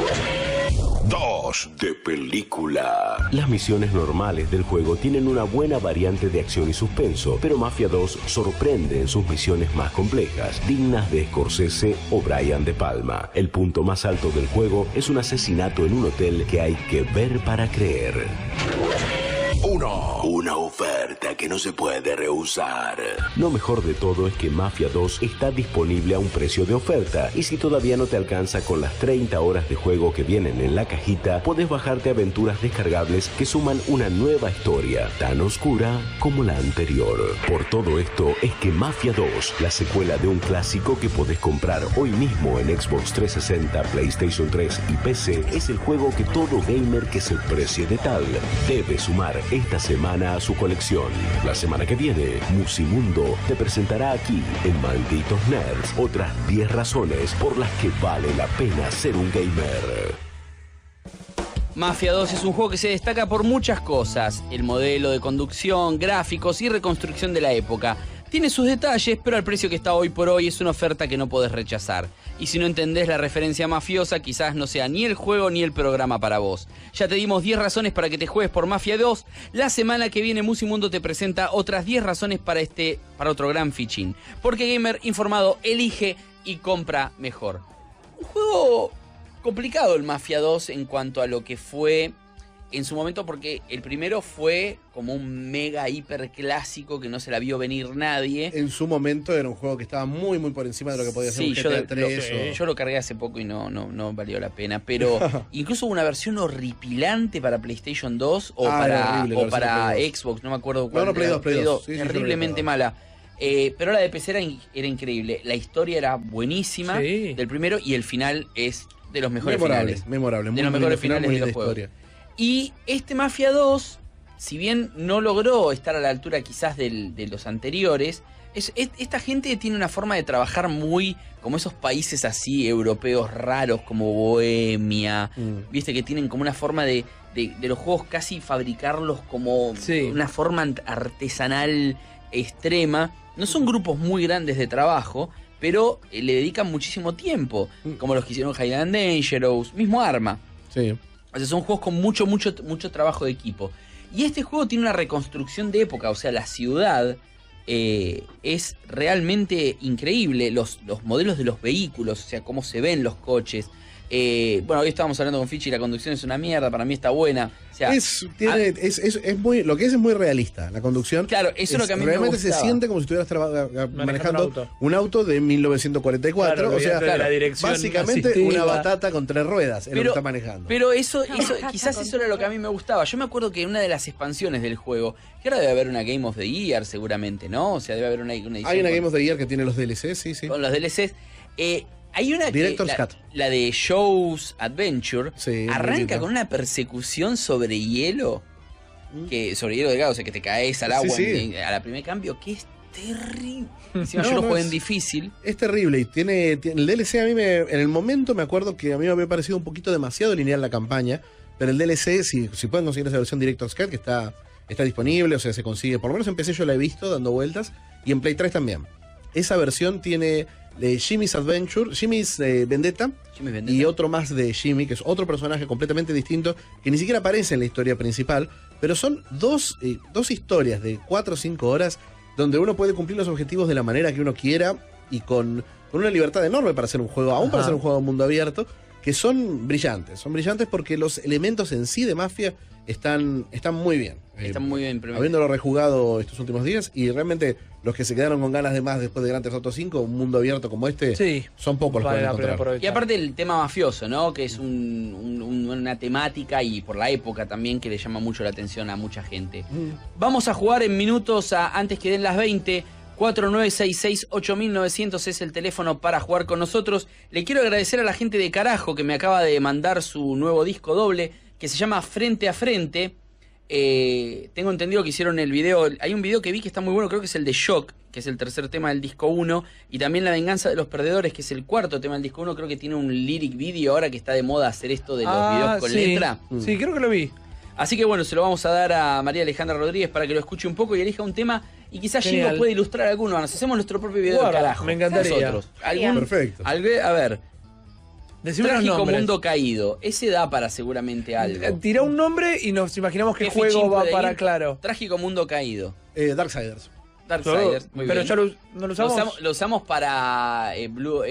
2. De película. Las misiones normales del juego tienen una buena variante de acción y suspenso, pero Mafia 2 sorprende en sus misiones más complejas, dignas de Scorsese o Brian De Palma. El punto más alto del juego es un asesinato en un hotel que hay que ver para creer. 1. Una oferta que no se puede rehusar. Lo mejor de todo es que Mafia 2 está disponible a un precio de oferta, y si todavía no te alcanza con las 30 horas de juego que vienen en la cajita, podés bajarte aventuras descargables que suman una nueva historia, tan oscura como la anterior. Por todo esto es que Mafia 2, la secuela de un clásico que podés comprar hoy mismo en Xbox 360, PlayStation 3 y PC, es el juego que todo gamer que se precie de tal debe sumar esta semana a su colección. La semana que viene, Musimundo te presentará aquí, en Malditos Nerds, otras 10 razones por las que vale la pena ser un gamer. Mafia 2 es un juego que se destaca por muchas cosas: el modelo de conducción, gráficos y reconstrucción de la época. Tiene sus detalles, pero al precio que está hoy por hoy es una oferta que no podés rechazar. Y si no entendés la referencia mafiosa, quizás no sea ni el juego ni el programa para vos. Ya te dimos 10 razones para que te juegues por Mafia 2. La semana que viene Musimundo te presenta otras 10 razones para otro gran fichín. Porque Gamer Informado elige y compra mejor. Un juego complicado el Mafia 2 en cuanto a lo que fue en su momento, porque el primero fue como un mega hiper clásico que no se la vio venir nadie. En su momento era un juego que estaba muy por encima de lo que podía ser un GTA 3. Yo lo cargué hace poco y no valió la pena. Pero incluso hubo una versión horripilante para PlayStation 2 o para Xbox, no me acuerdo cuál. No, Play 2. Sí, terriblemente mala. Pero la de PC era increíble. La historia era buenísima del primero, y el final es de los mejores finales. Memorable. De los mejores finales de los juegos. Y este Mafia 2, si bien no logró estar a la altura quizás de los anteriores, esta gente tiene una forma de trabajar muy como esos países así europeos raros como Bohemia, viste, que tienen como una forma de de los juegos casi fabricarlos como Sí. una forma artesanal extrema. No son grupos muy grandes de trabajo, pero le dedican muchísimo tiempo, como los que hicieron Highland Dangerous, mismo Arma. Sí. O sea, son juegos con mucho trabajo de equipo. Y este juego tiene una reconstrucción de época, o sea, la ciudad es realmente increíble. Los modelos de los vehículos, o sea, cómo se ven los coches. Bueno, hoy estábamos hablando con Fichi y la conducción es una mierda, para mí está buena. O sea, Es muy, lo que es muy realista, la conducción. Claro, eso es lo que a mí me realmente se gustaba. siente como si estuvieras manejando un un auto de 1944. Claro, o sea, olvídate de la dirección básicamente asistida. una batata con 3 ruedas es lo que está manejando. Pero quizás eso era lo que a mí me gustaba. Yo me acuerdo que una de las expansiones del juego, que ahora debe haber una Game of the Year seguramente, ¿no? O sea, debe haber una edición Hay una con- Game of the Year que tiene los DLC, sí, sí. con los DLCs. Hay una que, Director's Cut. la de Show's Adventure, Sí, muy arranca linda. con una persecución sobre hielo, sobre hielo delgado, o sea que te caes al agua Sí. a la primer cambio, que es terrible. Encima No, yo lo no, jugué es- en difícil. Es terrible y tiene el DLC a mí en el momento me acuerdo que a mí me había parecido un poquito demasiado lineal la campaña, pero el DLC, si pueden conseguir esa versión Director's Cut que está disponible, o sea, se consigue, por lo menos en PC yo la he visto dando vueltas, y en Play 3 también. Esa versión tiene Jimmy's Adventure, Jimmy's Vendetta, Jimmy Vendetta. y otro más de Jimmy, que es otro personaje completamente distinto, que ni siquiera aparece en la historia principal, pero son dos historias de 4 o 5 horas donde uno puede cumplir los objetivos de la manera que uno quiera y con una libertad enorme para hacer un juego, aún para Ajá. hacer un juego de mundo abierto, que son brillantes porque los elementos en sí de Mafia están muy bien. Están muy bien implementados. Habiéndolo rejugado estos últimos días y realmente los que se quedaron con ganas de más después de Grand Theft Auto 5, un mundo abierto como este, Sí. son pocos los que Vale van a la pena encontrar. aprovechar. Y aparte el tema mafioso, ¿no? Que es una temática y por la época también que le llama mucho la atención a mucha gente. Vamos a jugar en minutos antes que den las 20. 4966-8900 es el teléfono para jugar con nosotros. Le quiero agradecer a la gente de Carajo que me acaba de mandar su nuevo disco doble que se llama Frente a Frente. Tengo entendido que hicieron el video. Hay un video que vi que está muy bueno, creo que es el de Shock, que es el tercer tema del disco 1, y también La Venganza de los Perdedores, que es el cuarto tema del disco 1. Creo que tiene un lyric video ahora que está de moda hacer esto de los videos con sí. letra. Sí, creo que lo vi. Así que bueno, se lo vamos a dar a María Alejandra Rodríguez para que lo escuche un poco y elija un tema. Y quizás Genial. Jingo puede ilustrar alguno. Nos hacemos nuestro propio video Guarda, de Carajo. me encantaría. Nosotros. ¿Algún- Perfecto. A ver, Decime los Trágico nombres. Mundo Caído. Ese da para seguramente algo. Tira un nombre y nos imaginamos qué ¿Qué juego fichín va puede para ir? claro. Trágico Mundo Caído. Darksiders. Darksiders. Muy Pero bien. ya no lo usamos. Lo usamos para Blue.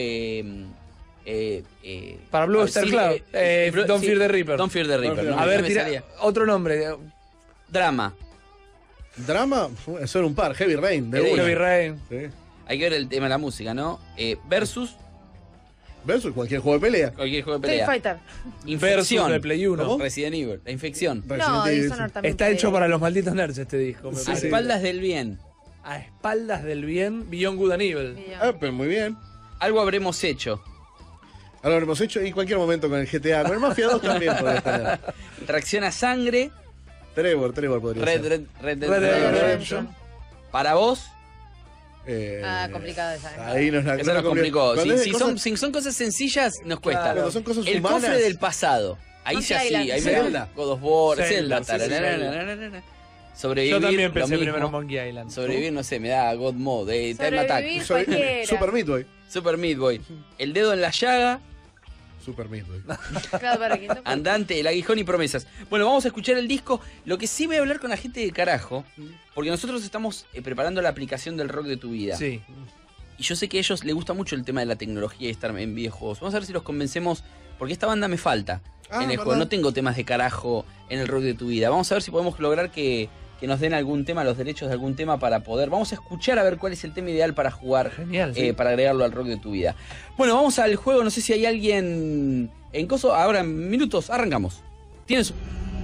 Para Blue Star Cloud. Don't Fear the Reaper. Don't Fear the Reaper. no, A no ver, me tira salía. otro nombre. Drama. Drama, son un par, Heavy Rain. De una. Heavy Rain. Sí. Hay que ver el tema de la música, ¿no? Versus Versus cualquier juego de pelea. cualquier juego de Street pelea. Fighter. Infección. Versus de Play 1. ¿Cómo? Resident Evil. La infección. No, Resident Evil, Dishonored también. Está podría hecho ir. para los malditos nerds este disco. Me A parece. espaldas del bien. A espaldas del bien, Beyond Good and Evil. Bien. Ah, pero muy bien. Algo habremos hecho. Ahora lo hemos hecho y en cualquier momento con el GTA. Con el Mafia 2 también podría tener. Tracción a sangre. Trevor podría Red ser. Dead Red Dead Redemption. Redemption. Para vos, Complicada esa. Ahí nos la eso nos complicó. Cuando es Si cosas- son cosas sencillas, nos cuesta. Cuando son cosas El humanas. cofre del pasado. Ahí Monkey ya sí, Island. ahí Zelda. me God of War, Zelda, Zelda. sí, sí, tararararararara. Sobrevivir. Yo también lo pensé mismo. primero en Monkey Island. Sobrevivir, no sé, me da God Mode. Time Attack. Sobrevivir cualquiera. Super Meat Boy. Super Meat Boy. El dedo en la llaga. Super Meat Boy. Claro, para quien no- Andante, El Aguijón y Promesas. Bueno, vamos a escuchar el disco. Lo que sí voy a hablar con la gente de Carajo, porque nosotros estamos preparando la aplicación del rock de tu vida. Sí. Y yo sé que a ellos les gusta mucho el tema de la tecnología y estar en videojuegos. Vamos a ver si los convencemos, porque esta banda me falta en el ¿verdad? juego. No tengo temas de Carajo en el rock de tu vida. Vamos a ver si podemos lograr que nos den algún tema, los derechos de algún tema para poder. Vamos a escuchar a ver cuál es el tema ideal para jugar. Genial, sí. Para agregarlo al rock de tu vida. Bueno, vamos al juego. No sé si hay alguien en coso. Ahora en minutos arrancamos. Tienes.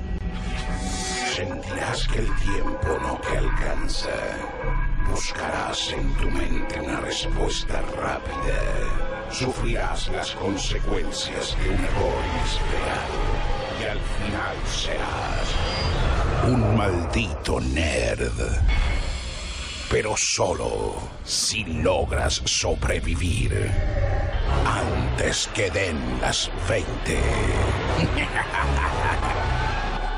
Sentirás que el tiempo no te alcanza. Buscarás en tu mente una respuesta rápida. Sufrirás las consecuencias de un error inesperado. Y al final serás un maldito nerd. Pero solo si logras sobrevivir antes que den las 20.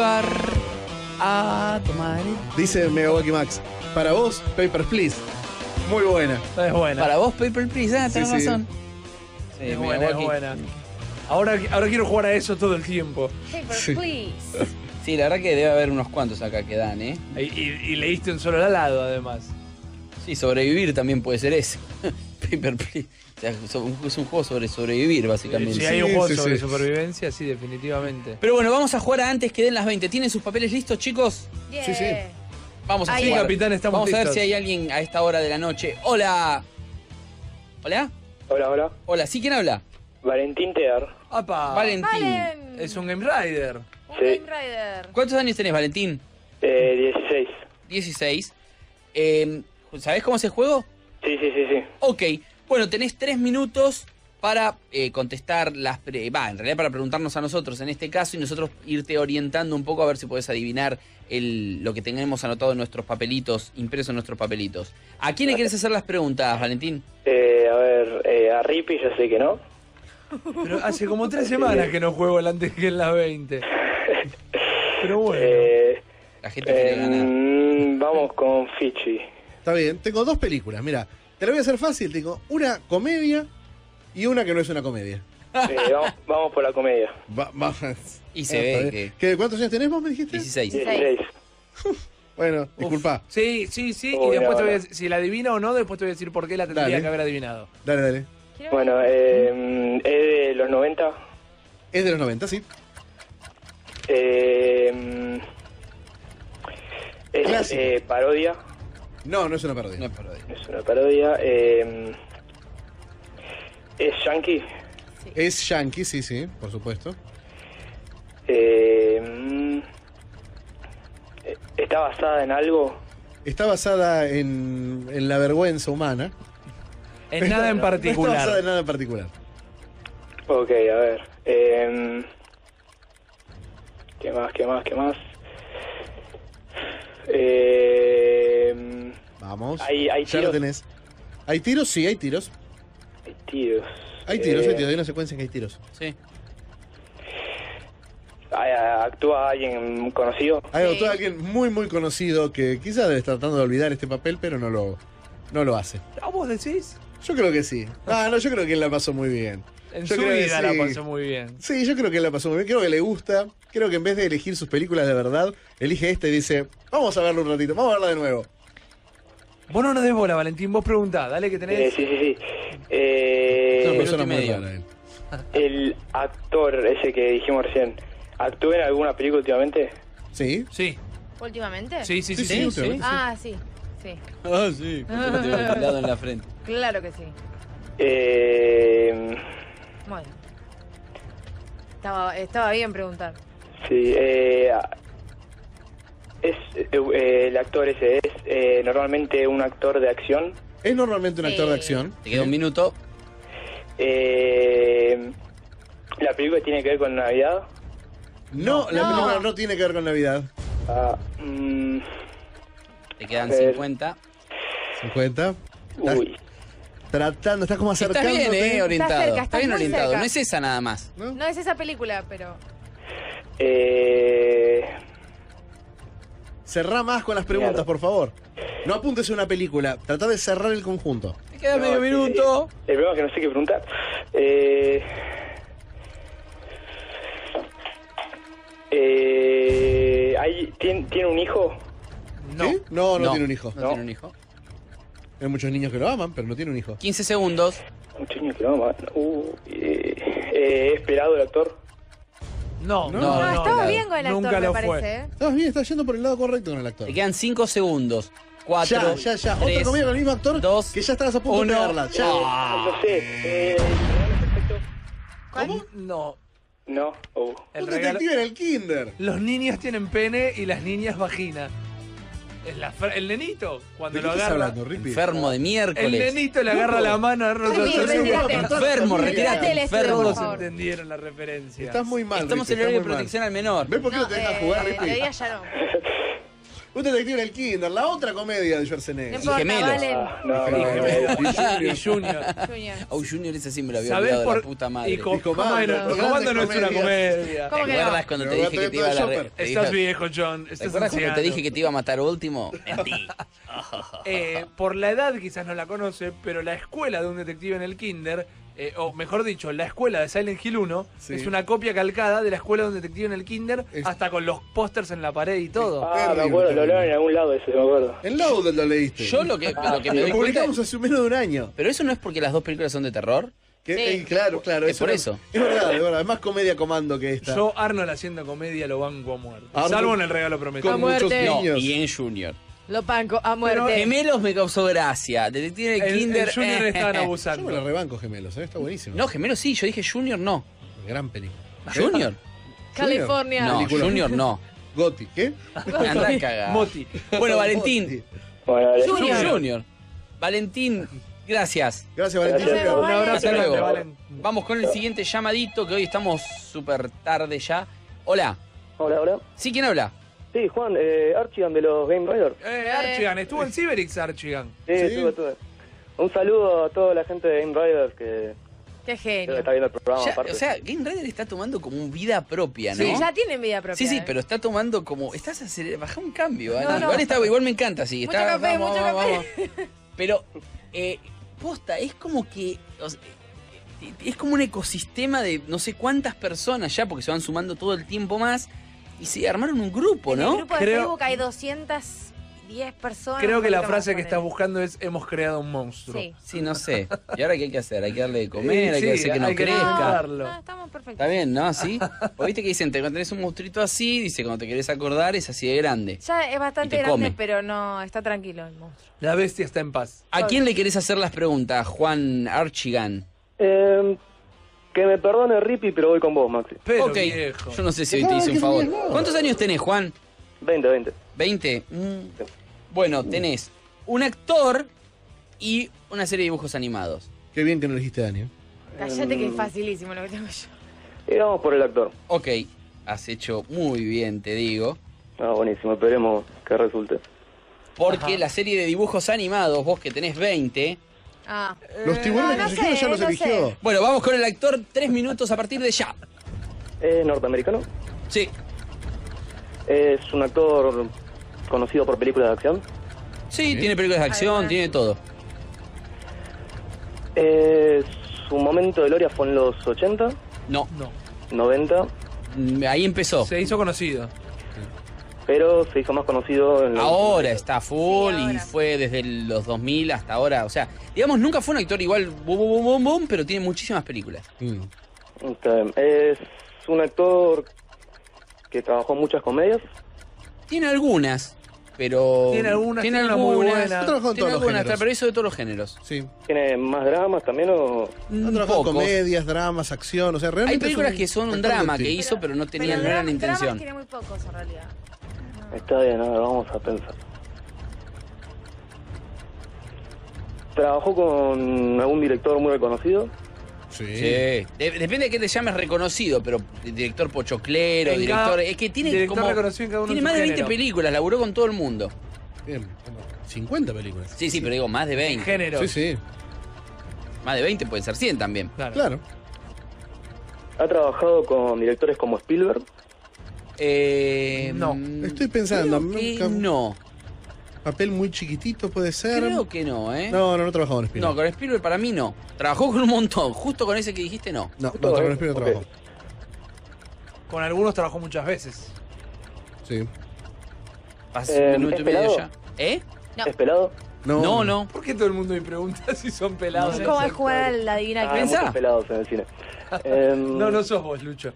lugar a tomar. Dice Megawaki Max, para vos, Papers, Please. Muy buena. Es buena. Para vos, Paper Please, tenés Sí, sí. razón. Sí, Es buena, es buena. Ahora quiero jugar a eso todo el tiempo. Paper, Sí. please. Sí, la verdad que debe haber unos cuantos acá que dan, ¿eh? Y leíste un solo lado, además. Sí, sobrevivir también puede ser eso. Paper Please. O sea, es un juego sobre sobrevivir, básicamente. Si hay un juego sí, sobre sí. supervivencia, sí, definitivamente. Pero bueno, vamos a jugar antes que den las 20. ¿Tienen sus papeles listos, chicos? Yeah. Sí, sí. Vamos a Ahí. jugar. Sí, capitán, estamos Vamos a ver listos. si hay alguien a esta hora de la noche. Hola. ¿Hola? Hola, hola. Hola, ¿sí quién habla? Valentín Tear. ¡Apa! Valentín. Valen. Es un Game Rider. Un Sí. Game Rider. ¿Cuántos años tenés, Valentín? 16. 16. ¿Sabés cómo es el juego? Sí. Ok. Bueno, tenés 3 minutos para contestar en realidad para preguntarnos a nosotros en este caso y nosotros irte orientando un poco a ver si podés adivinar lo que tenemos anotado en nuestros papelitos, impreso en nuestros papelitos. ¿A quién le quieres hacer las preguntas, Valentín? A Rippy ya sé que no. Pero hace como 3 semanas que no juego el antes que en las 20. Pero bueno. La gente quiere ganar. Vamos con Fichi. Está bien, tengo 2 películas, mira. Te la voy a hacer fácil, tengo una comedia y una que no es una comedia. Vamos por la comedia. Y se ve ¿Cuántos años tenés vos, me dijiste? 16. 16. Bueno, disculpa. Sí. Oh, Y después te voy a no. decir, si la adivino o no, después te voy a decir por qué la tendría Dale. que haber adivinado. Dale. Quiero Bueno, es de los 90. Es de los 90, sí. Es Clásico. parodia. No, no es una parodia. No es parodia. Es una parodia. Es yankee. Es yankee, sí, por supuesto. Está basada en algo. Está basada en la vergüenza humana. En nada en No está basada particular. en nada en particular. Ok, a ver. ¿Qué más? Vamos. ¿Hay Ya lo tiros? tenés. ¿Hay tiros? Sí, hay tiros. Hay tiros. Hay tiros. Hay una secuencia en que hay tiros. Sí. ¿Actúa alguien conocido? Hay Sí. alguien muy, muy conocido que quizás debe estar tratando de olvidar este papel, pero no lo hace. ¿A vos decís? Yo creo que sí. No, yo creo que él la pasó muy bien. En Yo su creo que vida sí. la pasó muy bien. Sí, yo creo que él la pasó muy bien. Creo que le gusta. Creo que en vez de elegir sus películas de verdad, elige esta y dice, vamos a verlo un ratito, vamos a verla de nuevo. Vos no nos des bola, Valentín. Vos preguntá. Dale que tenés. Sí. Es una minuto persona y muy medio. rara él. El actor ese que dijimos recién, ¿actuó en alguna película últimamente? Sí. Sí. ¿Últimamente? Sí. últimamente. Ah, sí. Ah, sí. Yo te veo helado en la frente. Claro que sí. Bueno. Estaba bien preguntar. Sí, el actor ese es normalmente un actor de acción. Es normalmente un actor de acción. Te queda un minuto. La película tiene que ver con Navidad. No, la película no tiene que ver con Navidad. Te quedan A ver. 50. 50. Estás Uy. tratando, estás como Estás acercándote. bien, orientado. Estás cerca, Está bien estás muy orientado. cerca. No es esa nada más. No es esa película, pero... Cerrá más con las preguntas, Mierda. por favor. No apuntes a una película, tratá de cerrar el conjunto. Te queda No, medio minuto. El problema es que no sé qué preguntar. ¿Tiene un hijo? No. ¿Sí? No tiene un hijo. No No. tiene un hijo. Hay muchos niños que lo aman, pero no tiene un hijo. 15 segundos. Muchos niños que lo aman. ¿Es pelado el actor? No, No, estaba no, bien con el actor, nunca me lo parece, fue. Estás bien, estás yendo por el lado correcto con el actor. Te quedan 5 segundos. 4. Ya. Otra 3, comedia con el mismo actor 2, que ya estabas a punto de 1. pegarla. Ya. No sé. Perfecto. ¿Cómo? No. No. El Un regalo. detective en el kinder. Los niños tienen pene y las niñas vagina. El nenito, cuando ¿De qué lo estás agarra. hablando, Rippy? Enfermo de El miércoles. nenito le agarra la mano a Rosa. Rippy, retírate. Enfermo, retirate. del estudio, Enfermo. por Todos favor. entendieron la referencia. Estás muy mal. Estamos Rippy, en el área de estás muy mal. protección al menor. ¿Ves por qué no te dejas jugar, de Rippy? día ya no. Un detective en el Kinder, la otra comedia de Schwarzenegger. No importa, Gemelos. Valen. Y Junior. Junior. Oh, Junior, esa sí me lo había ¿Sabés olvidado de por la puta madre. Y Comando. Comando no es una comedia. ¿Cómo ¿Te que acuerdas no? cuando te Pero dije que te iba a la Chopper. Estás viejo, John. ¿Te Estás acuerdas cuando te anciano. dije que te iba a matar último? Mentí. Por la edad quizás no la conoce, pero la escuela de un detective en el kinder, o mejor dicho, la escuela de Silent Hill 1, Sí. es una copia calcada de la escuela de un detective en el kinder, hasta con los pósters en la pared y todo. Ah, me acuerdo, lo hablaron en algún lado ese, me acuerdo. En Loudon lo leíste. Yo lo que me Lo doy cuenta... publicamos hace menos de un año. Pero eso no es porque las dos películas son de terror. Que, claro. Es por eso. Es verdad, es más comedia Comando que esta. Yo, Arnold haciendo comedia, lo banco a muerte. Arnold- Salvo en el regalo prometido. Con A muchos muerte. No, niños. y en Junior. Lo panco a muerte. Gemelos me causó gracia. Detective en el El Kinder... Junior estaban Yo me abusando. lo rebanco, Gemelos, está buenísimo. No, Gemelos sí, yo dije Junior no. Gran película. ¿Junior? California. No, Película. Junior no. Gotti, ¿qué? Anda a cagar. Moti. Bueno, Valentín. Bueno, dale. Junior. Valentín, gracias. Gracias, Valentín. Gracias. Un abrazo Hasta grande, luego. Valen. Vamos con el siguiente llamadito, que hoy estamos súper tarde ya. Hola. Hola, hola. ¿Sí? ¿Quién habla? Sí, Juan, Archigan de los Game Riders. Archigan, estuvo en Cyberix, Archigan. Sí, estuve. Un saludo a toda la gente de Game Riders que Qué genio. está viendo el programa. Ya, aparte. o sea, Game Rider está tomando como un vida propia, ¿no? Sí, ya tienen vida propia. Sí, pero está tomando como... Estás baja un cambio, Ani. No, no. Igual me encanta, sí. Mucho Está, café, mucho café. Pero, posta, es como que... o sea, es como un ecosistema de no sé cuántas personas ya, porque se van sumando todo el tiempo más, y se armaron un grupo, En ¿no? el grupo de Creo- Facebook hay 210 personas. Creo que un la poquito frase más, que estás ponele. buscando es hemos creado un monstruo. Sí. Sí, no sé. ¿Y ahora qué hay que hacer? Hay que darle de comer, hay que hacer que no hay que crezca. alimentarlo. No, estamos perfectos. Está bien, ¿no? ¿Sí? O viste que dicen, cuando tenés un monstruito así, dice, cuando te querés acordar, es así de grande. Ya es bastante Y te grande, come. pero no, está tranquilo el monstruo. La bestia está en paz. ¿A quién le querés hacer las preguntas, Juan Archigan? Que me perdone Rippy, pero voy con vos, Maxi. Pero Ok, viejo. yo no sé si hoy te hice un favor. ¿Cuántos años tenés, Juan? 20. ¿20? Bueno, tenés un actor y una serie de dibujos animados. Qué bien que no elegiste a Dani. Cállate que es facilísimo lo que tengo yo. Y vamos por el actor. Ok, has hecho muy bien, te digo. Ah, buenísimo, esperemos que resulte. Porque la serie de dibujos animados, vos que tenés 20... Ah. Los tiburones no callejeros sé, ya los no eligió. sé. Bueno, vamos con el actor, 3 minutos a partir de ya. ¿Es norteamericano? Sí, ¿Es un actor conocido por películas de acción? sí, tiene películas de acción, Además. tiene todo. ¿Su momento de gloria fue en los 80, No, No. 90? ahí empezó. Se hizo conocido. Pero se hizo más conocido en los... Ahora está full Sí, y ahora. fue desde los 2000 hasta ahora. O sea, digamos, nunca fue un actor igual boom, boom, boom, boom, pero tiene muchísimas películas. Está bien. ¿Es un actor que trabajó en muchas comedias? Tiene algunas, pero... Tiene algunas, tiene una muy buena. Ha trabajado en Tiene todos los algunas, géneros. pero eso de todos los géneros. Sí. ¿Tiene más dramas también o...? Ha trabajado en Pocos. comedias, dramas, acción, o sea, realmente Hay películas es un que son un actor drama de que estilo. hizo, pero no tenían, no Pero eran dramas intención. tiene muy pocos en realidad. Está bien, ahora vamos a pensar. ¿Trabajó con algún director muy reconocido? Sí. Depende de qué te llames reconocido, pero director pochoclero, En director... cada- Es que tiene director como... reconocido en cada uno Tiene de más su de 20 género. películas, laburó con todo el mundo. Bien, como 50 películas. Sí, sí, pero digo, más de 20. Género. Sí, sí, Más de 20 pueden ser 100 también. claro. ¿Ha trabajado con directores como Spielberg? No. Estoy pensando, Creo que nunca- no. Papel muy chiquitito puede ser. Creo que no, ¿eh? No trabajó con Spielberg. No, con Spielberg para mí no. Trabajó con un montón. Justo con ese que dijiste, no. No, con Spielberg Ok. trabajó. Con algunos trabajó muchas veces. Sí. Pasé un minuto ¿es y medio pelado? ya. ¿Eh? No. ¿Es pelado? No, no. ¿Por qué todo el mundo me pregunta si son pelados? Es como es jugar a la divina Ah, hay que muchos pelados en el cine. No, no sos vos, Lucho.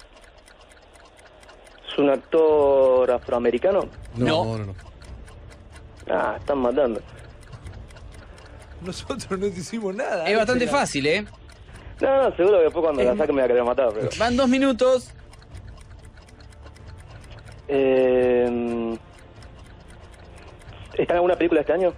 ¿Es un actor afroamericano? No. Ah, están matando. Nosotros no te hicimos nada. Es bastante fácil, ¿eh? No, seguro que después cuando la saquen me va a querer matar. Pero... Van 2 minutos. ¿Está en alguna película este año?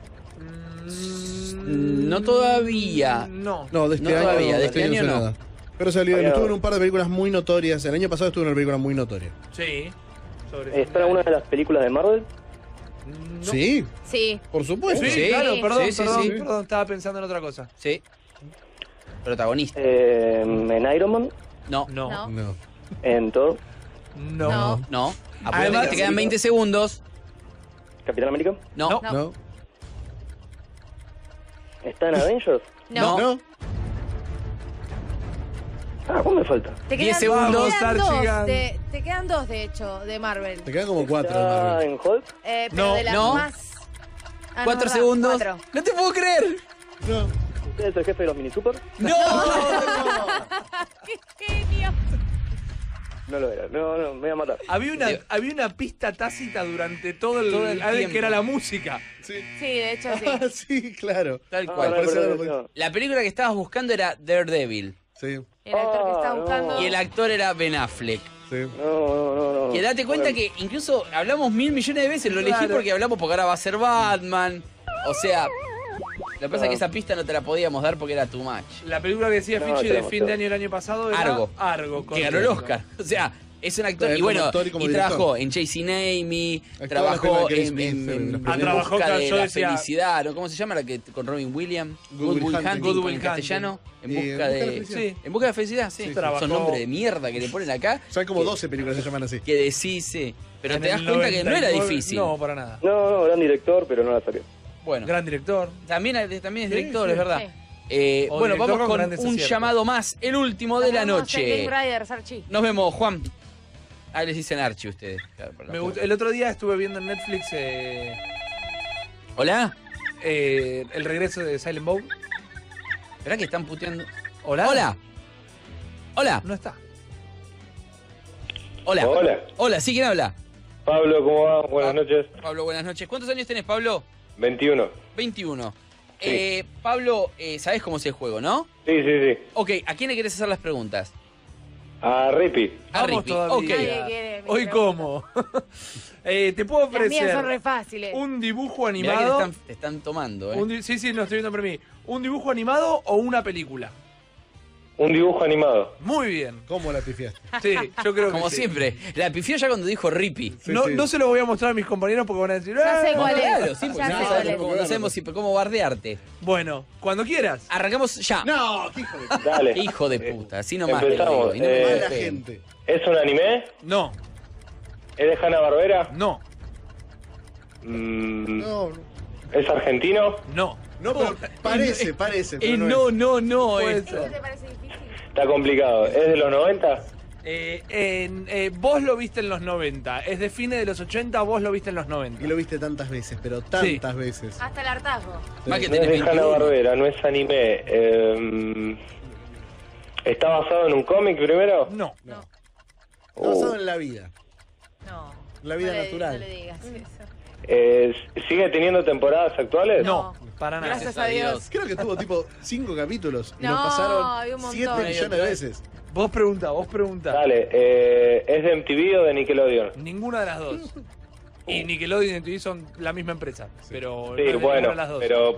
No todavía. No. No, de este No año, todavía, de este no año sé no. nada. Pero salió, Había- estuvo en un par de películas muy notorias. El año pasado estuvo en una película muy notoria. Sí. Sobre ¿Está en alguna de las películas de Marvel? No. Sí, Sí. por supuesto. Sí, claro, Sí. perdón, Sí, sí, perdón, sí. perdón, estaba pensando en otra cosa. Sí. Protagonista. ¿En Iron Man? No. No. No. No. ¿En todo? No. No. Apurate Además- que te quedan 20 segundos. ¿Capitán América? No. No. No. ¿Está en Avengers? No. No. Ah, ¿cuándo me falta? Te 10 quedan, segundos. te quedan Estar dos, llegando. te quedan dos, de hecho, de Marvel. Te quedan como 4 de ¿Está Marvel. en Hulk? Pero No, de las no. más... Ah, 4 no, segundos. 4. No te puedo creer. No. ¿Usted es el jefe de los mini super? No. ¡Qué genio! No lo era. No, me voy a matar. Había una pista tácita durante todo el tiempo. que era la música. Sí. Sí, de hecho, sí. Ah, sí, claro. Tal Ah, cual. no, Por eso perdón, era- no. La película que estabas buscando era Daredevil. Sí, El actor que está no. buscando... Y el actor era Ben Affleck. sí. No. Que date cuenta que incluso hablamos 1.000 millones de veces. Lo elegí Claro. porque hablamos porque ahora va a ser Batman. O sea, lo que pasa es que esa pista no te la podíamos dar porque era too much. La película que decía No, Finchi de tenemos fin de todo. año el año pasado era Argo. Argo, Que ganó el correcto. Oscar. O sea, es un actor. Como Y bueno, actor y como y director. trabajó en Chasing Amy, Actuó trabajó en la película de en, Kevin Smith, en los en trabajó busca con- de yo la decía- felicidad, ¿no? ¿Cómo se llama la que con Robin Williams? Good Will Hunting. Good Will en castellano. En Hunting. busca de. felicidad. Sí. En busca de felicidad, sí. Sí, sí. Trabajó- Son nombres de mierda que le ponen acá. Son como que- 12 películas que se llaman así. Que decís, sí. Pero En te das el cuenta que no era 99, difícil. No, para nada. No, gran director, pero no la salió. Bueno, Gran director. también es director, sí. es verdad. Sí. O Bueno, director vamos con con grandes un aciertos. llamado más, el último de la Nos vemos en noche. Game Riders, Archie. Nos vemos, Juan. Ah, les dicen Archie ustedes. Claro, por la Me forma. gustó- el otro día estuve viendo en Netflix ¿Hola? el regreso de Silent Bob. ¿Verdad que están puteando? ¿Hola? Hola. Hola. No está. Hola. Hola. Hola, ¿sí quién habla? Pablo, ¿cómo va? Buenas noches. Pablo, buenas noches. ¿Cuántos años tenés, Pablo? 21. 21. Sí. Pablo, ¿sabés cómo es el juego, no? Sí. Ok, ¿a quién le querés hacer las preguntas? A Rippy. A Vamos Rippy. todavía. Ok. Nadie quiere mi Hoy pregunta. cómo. Te puedo Las mías ofrecer son re fáciles. un dibujo Mirá que animado. te están tomando, ¿eh? Sí, lo estoy viendo por mí. ¿Un dibujo animado o una película? Un dibujo animado. Muy bien. ¿Cómo la pifiaste? Sí, yo creo que Como sí. siempre. La pifió ya cuando dijo Rippy. Sí, no, sí. no se lo voy a mostrar a mis compañeros porque van a decir. Ya sé "Ah". cuál es. Claro, sí, porque Ya no sé sabemos cuál es. cómo- no sabemos cómo bardearte. Bueno, cuando quieras. Arrancamos ya. No, qué hijo de Dale. Qué hijo de puta, así nomás te lo empezamos, digo. Y no me mala golpeen. gente. ¿Es un anime? No, ¿Es de Hanna-Barbera? no, No, ¿Es argentino? no. no, pero parece, pero No, es. no, Puede esto. ser. ¿Te parece difícil? Está complicado. ¿Es de los 90? Vos lo viste en los 90. Es de fines de los 80, vos lo viste en los 90. Y lo viste tantas veces, pero tantas veces. Hasta el hartazgo. Más que No es tenés de 21. Hanna-Barbera, no es anime. ¿Está basado en un cómic primero? No. Está basado en la vida. No. La vida No le- natural. No le digas eso. ¿Sigue teniendo temporadas actuales? No, para nada. Gracias a Dios. Creo que tuvo tipo 5 capítulos y No, lo había un pasaron montón. 7 millones de veces. Vos pregunta. Dale, ¿es de MTV o de Nickelodeon? Ninguna de las dos. Y Nickelodeon y MTV son la misma empresa. Pero Sí, no es de bueno, ninguna de las dos. pero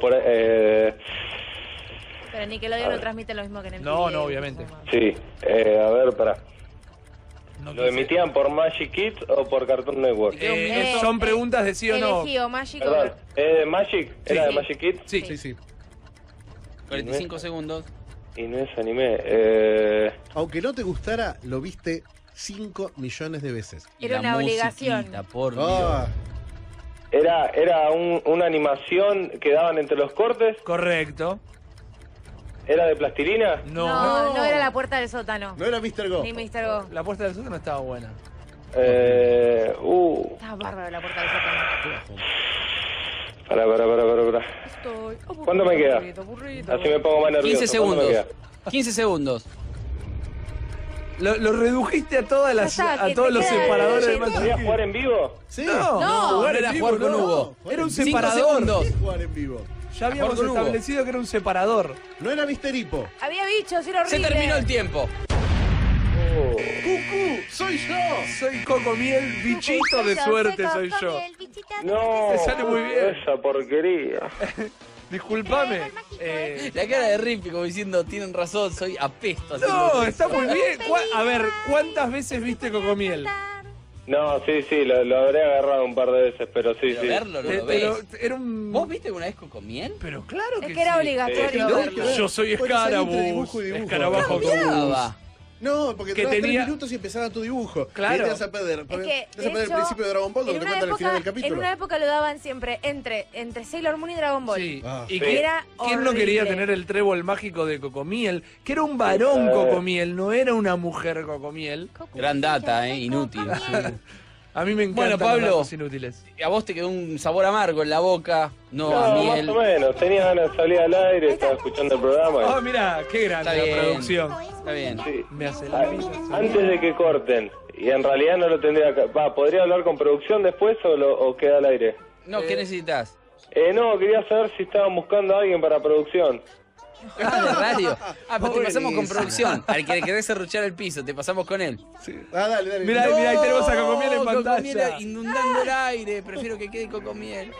Pero Nickelodeon no transmite lo mismo que en el No, no, obviamente. sí, a ver, pará. No ¿Lo quise. emitían por Magic Kids o por Cartoon Network? Son preguntas de sí o no. Elegí o Magic Perdón, ¿es de Magic? ¿Era Sí. de Magic Kids? Sí. Sí, sí. 45 segundos. Y no es anime. Aunque no te gustara, lo viste 5 millones de veces. Y Era la una obligación. musiquita, por Ah, Dios. Era una animación que daban entre los cortes. Correcto. ¿Era de plastilina? No. No era la puerta del sótano. no era Mr. Go. Ni Mr. Go. La puerta del sur no estaba buena. Estaba bárbaro la puerta del sótano. Pará. Estoy ¿Cuánto me queda? aburrido. Así me pongo más nervioso. 15 ¿Cuánto me segundos. queda? 15 segundos. Lo redujiste a todas las, Ya está, a que todos te los queda separadores de de- Magic ¿Podía Kids. jugar en vivo? Sí. No, jugar era en vivo, jugar con no. Hugo. Era un 5 separador. segundos. ¿Qué jugar en vivo? Ya habíamos Jugar con Hugo. establecido que era un separador. No era Mr. Hippo. Había bichos, era Se horrible. terminó el tiempo. ¡Cucú! ¡Soy yo! Soy Coco Miel, bichito de suerte soy yo. No, Te sale muy bien. esa porquería. Disculpame. La cara de Rippy como diciendo, tienen razón, soy apesto. No, está muy bien. A ver, ¿cuántas veces viste Coco Miel? No, sí, lo habré agarrado un par de veces, pero sí, Pero sí. verlo, no lo Pero ves. era un... ¿Vos viste una vez Cocomiel? Pero claro que Es que era sí. obligatorio Sí. verlo. Yo soy Bueno, salí entre Escarabus, dibujo y dibujo. Escarabajo. Cambiaba. No, porque Que te dabas tenía- 3 minutos y empezaba tu dibujo. Claro. Y ahí te vas a perder. Es que, Te vas a perder de el hecho, principio de Dragon Ball, donde te cuentan el final del capítulo. en una época lo daban siempre entre Sailor Moon y Dragon Ball. Sí. Ah. ¿Y Sí. quién, Era quién no quería horrible. tener el trébol mágico de Cocomiel? Que era un varón Sí. Cocomiel, no era una mujer Cocomiel. Gran data, inútil. A mí me encantan Bueno, Pablo. los datos inútiles. A vos te quedó un sabor amargo en la boca, no, a No, miel. más o menos. Tenía ganas de salir al aire, estaba escuchando el programa. Oh, mira, qué grande Está la bien. producción. Está bien. Sí. Me hace la vida. Antes de que corten, y en realidad no lo tendría que... ¿podría hablar con producción después o queda al aire? No, ¿qué necesitas? No, quería saber si estaban buscando a alguien para producción. Ah, de radio. Ah, pero te pasamos con Buenísimo. producción. Al que le querés serruchar el piso, te pasamos con él. Dale. Mirá, ahí tenemos a Cocomiel en pantalla. Cocomiel inundando el aire, prefiero que quede Cocomiel.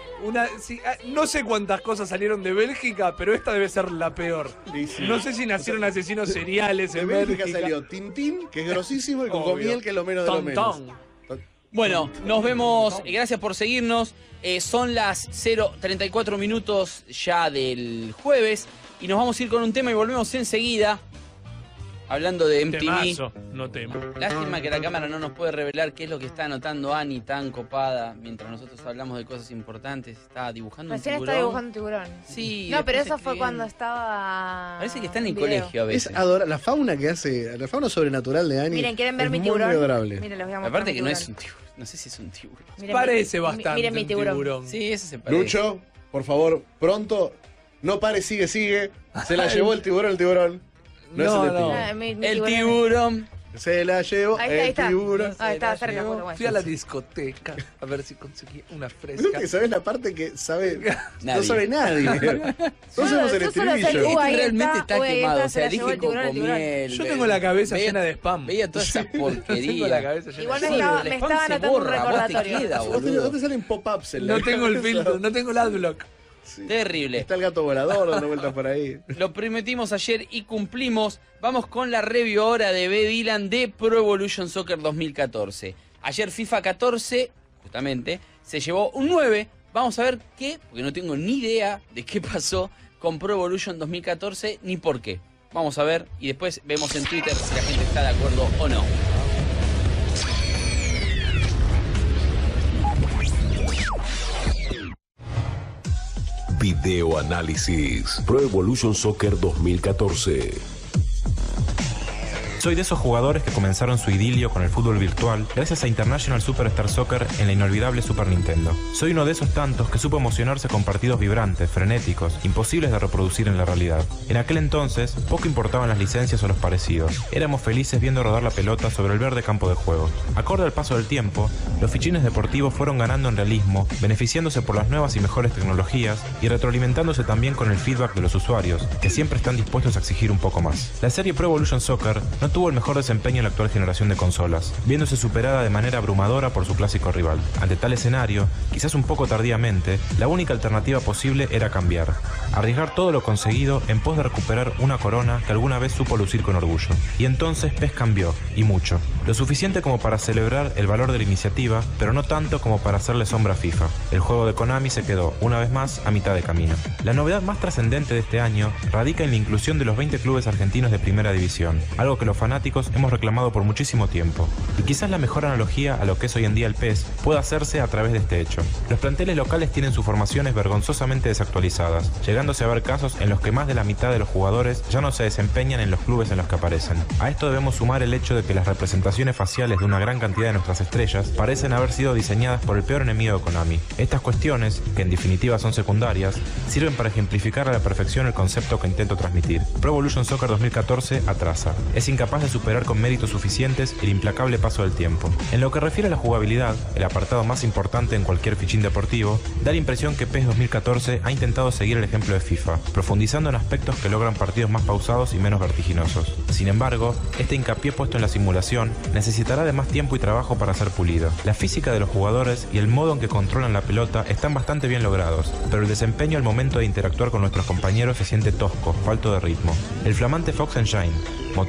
No sé cuántas cosas salieron de Bélgica, pero esta debe ser la peor. Sí, sí. No sé si nacieron asesinos seriales De en Bélgica Bélgica. salió Tintín, que es grosísimo, y Obvio. Cocomiel, que es lo menos de lo Ton, menos. ton. Bueno, nos vemos. Gracias por seguirnos. Son las 0:34 minutos ya del jueves. Y nos vamos a ir con un tema y volvemos enseguida. Hablando de MTV. Temazo, no tema. Lástima que la cámara no nos puede revelar qué es lo que está anotando Ani tan copada mientras nosotros hablamos de cosas importantes. Está dibujando Recién un está tiburón. dibujando un tiburón. Sí. No, pero después eso fue escribiendo. cuando estaba. Parece que está en el video. colegio a veces. Es adorable. La fauna que hace, la fauna sobrenatural de Ani. Miren, ¿quieren ver es mi muy, tiburón? muy adorable. Miren, les voy a mostrar Aparte mi que no es tiburón. un tiburón. No sé si es un tiburón. Miren Parece mi- bastante Miren mi un tiburón. Sí, eso se parece. Lucho, por favor, pronto. No pare, sigue. Se la llevó el tiburón. No, es el de Pino. Ah, mi El tiburón. tiburón. Se la llevó Ahí está, ahí el está. tiburón. Ah, estaba cerca. Yo bueno, fui a la discoteca a ver si conseguía una ¿No fresca. que sabes la parte que sabe? No Nadie. sabe nadie. Todos sabemos el yo solo sé el estribillo. ahí Realmente está, está ahí quemado. está, O se sea, la llevó dije el tiburón, el tiburón. Cocomiel. Yo tengo la cabeza Veía- llena de spam. Veía toda esa Tengo la porquería. cabeza llena Igual de me spam. estaba, el me spam estaba se anotando un borra, vos te recordatorio. queda, ¿Dónde boludo. dónde salen pop-ups en la No tengo el cabeza? filtro, no tengo el adblock. Sí. Terrible. Está el gato volador dando vueltas por ahí. Lo prometimos ayer y cumplimos. Vamos con la review ahora de B. Dylan de Pro Evolution Soccer 2014. Ayer FIFA 14, justamente, se llevó un 9. Vamos a ver qué, porque no tengo ni idea de qué pasó con Pro Evolution 2014 ni por qué. Vamos a ver y después vemos en Twitter si la gente está de acuerdo o no. Video análisis. Pro Evolution Soccer 2014. Soy de esos jugadores que comenzaron su idilio con el fútbol virtual gracias a International Superstar Soccer en la inolvidable Super Nintendo. Soy uno de esos tantos que supo emocionarse con partidos vibrantes, frenéticos, imposibles de reproducir en la realidad. En aquel entonces, poco importaban las licencias o los parecidos. Éramos felices viendo rodar la pelota sobre el verde campo de juego. Acorde al paso del tiempo, los fichines deportivos fueron ganando en realismo, beneficiándose por las nuevas y mejores tecnologías y retroalimentándose también con el feedback de los usuarios, que siempre están dispuestos a exigir un poco más. La serie Pro Evolution Soccer no tuvo el mejor desempeño en la actual generación de consolas, viéndose superada de manera abrumadora por su clásico rival. Ante tal escenario, quizás un poco tardíamente, la única alternativa posible era cambiar, arriesgar todo lo conseguido en pos de recuperar una corona que alguna vez supo lucir con orgullo. Y entonces PES cambió, y mucho. Lo suficiente como para celebrar el valor de la iniciativa, pero no tanto como para hacerle sombra a FIFA. El juego de Konami se quedó, una vez más, a mitad de camino. La novedad más trascendente de este año radica en la inclusión de los 20 clubes argentinos de primera división, algo que los fanáticos hemos reclamado por muchísimo tiempo. Y quizás la mejor analogía a lo que es hoy en día el PES pueda hacerse a través de este hecho. Los planteles locales tienen sus formaciones vergonzosamente desactualizadas, llegándose a ver casos en los que más de la mitad de los jugadores ya no se desempeñan en los clubes en los que aparecen. A esto debemos sumar el hecho de que las representaciones faciales de una gran cantidad de nuestras estrellas parecen haber sido diseñadas por el peor enemigo de Konami. Estas cuestiones, que en definitiva son secundarias, sirven para ejemplificar a la perfección el concepto que intento transmitir. Pro Evolution Soccer 2014 atrasa. Es incapaz de superar con méritos suficientes el implacable paso del tiempo. En lo que refiere a la jugabilidad, el apartado más importante en cualquier fichín deportivo, da la impresión que PES 2014 ha intentado seguir el ejemplo de FIFA, profundizando en aspectos que logran partidos más pausados y menos vertiginosos. Sin embargo, este hincapié puesto en la simulación necesitará de más tiempo y trabajo para ser pulido. La física de los jugadores y el modo en que controlan la pelota están bastante bien logrados, pero el desempeño al momento de interactuar con nuestros compañeros se siente tosco, falto de ritmo. El flamante Fox Engine, motor que utilizará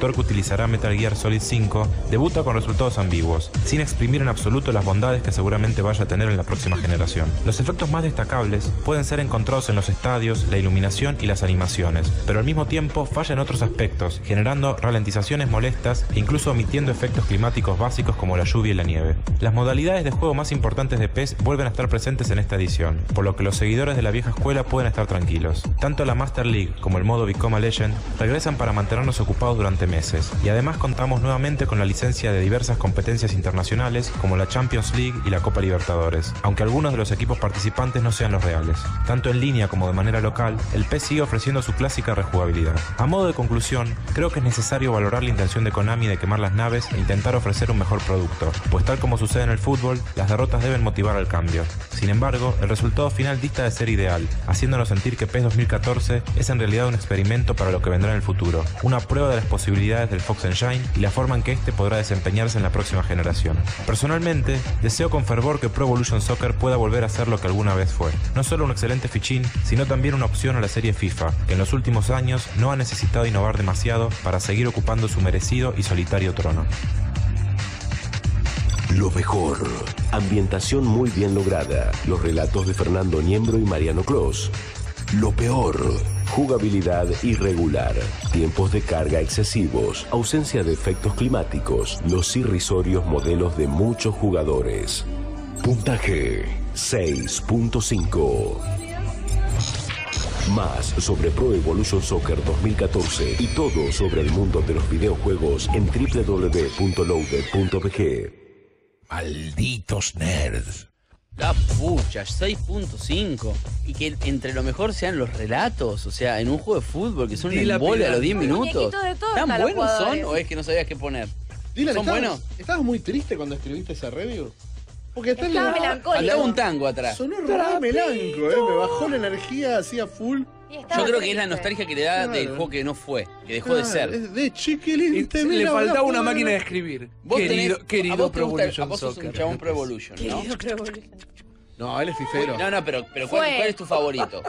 será Metal Gear Solid 5, debuta con resultados ambiguos, sin exprimir en absoluto las bondades que seguramente vaya a tener en la próxima generación. Los efectos más destacables pueden ser encontrados en los estadios, la iluminación y las animaciones, pero al mismo tiempo falla en otros aspectos, generando ralentizaciones molestas e incluso omitiendo efectos climáticos básicos como la lluvia y la nieve. Las modalidades de juego más importantes de PES vuelven a estar presentes en esta edición, por lo que los seguidores de la vieja escuela pueden estar tranquilos. Tanto la Master League como el modo Become a Legend regresan para mantenernos ocupados durante meses, y además contamos nuevamente con la licencia de diversas competencias internacionales como la Champions League y la Copa Libertadores, aunque algunos de los equipos participantes no sean los reales. Tanto en línea como de manera local, el PES sigue ofreciendo su clásica rejugabilidad. A modo de conclusión, creo que es necesario valorar la intención de Konami de quemar las naves e intentar ofrecer un mejor producto, pues tal como sucede en el fútbol, las derrotas deben motivar al cambio. Sin embargo, el resultado final dista de ser ideal, haciéndonos sentir que PES 2014 es en realidad un experimento para lo que vendrá en el futuro, una prueba de las posibilidades del Fox Engine y la forma en que este podrá desempeñarse en la próxima generación. Personalmente, deseo con fervor que Pro Evolution Soccer pueda volver a ser lo que alguna vez fue, no solo un excelente fichín, sino también una opción a la serie FIFA, que en los últimos años no ha necesitado innovar demasiado para seguir ocupando su merecido y solitario trono. Lo mejor. Ambientación muy bien lograda. Los relatos de Fernando Niembro y Mariano Clos. Lo peor. Jugabilidad irregular. Tiempos de carga excesivos. Ausencia de efectos climáticos. Los irrisorios modelos de muchos jugadores. Puntaje 6.5. Más sobre Pro Evolution Soccer 2014 y todo sobre el mundo de los videojuegos en www.loaded.bg. Malditos nerds. La pucha, 6.5. Y que entre lo mejor sean los relatos. O sea, en un juego de fútbol que son un embole a los 10 minutos. ¿Tan buenos son o es que no sabías qué poner? Dylan, ¿Son buenos? ¿Estabas muy triste cuando escribiste esa review? Porque Estaba melancólico. Andaba un tango atrás. Sonó re melanco, me bajó la energía así a full. Yo creo que es la nostalgia que le da del juego que no fue, que dejó de ser. Es de chiquilín. Le faltaba una máquina de escribir. Vos Querido a vos te Pro gusta, Evolution a vos sos un Soccer. chabón Pro Evolution, ¿no? No, él es fifero. No, pero ¿cuál es tu favorito?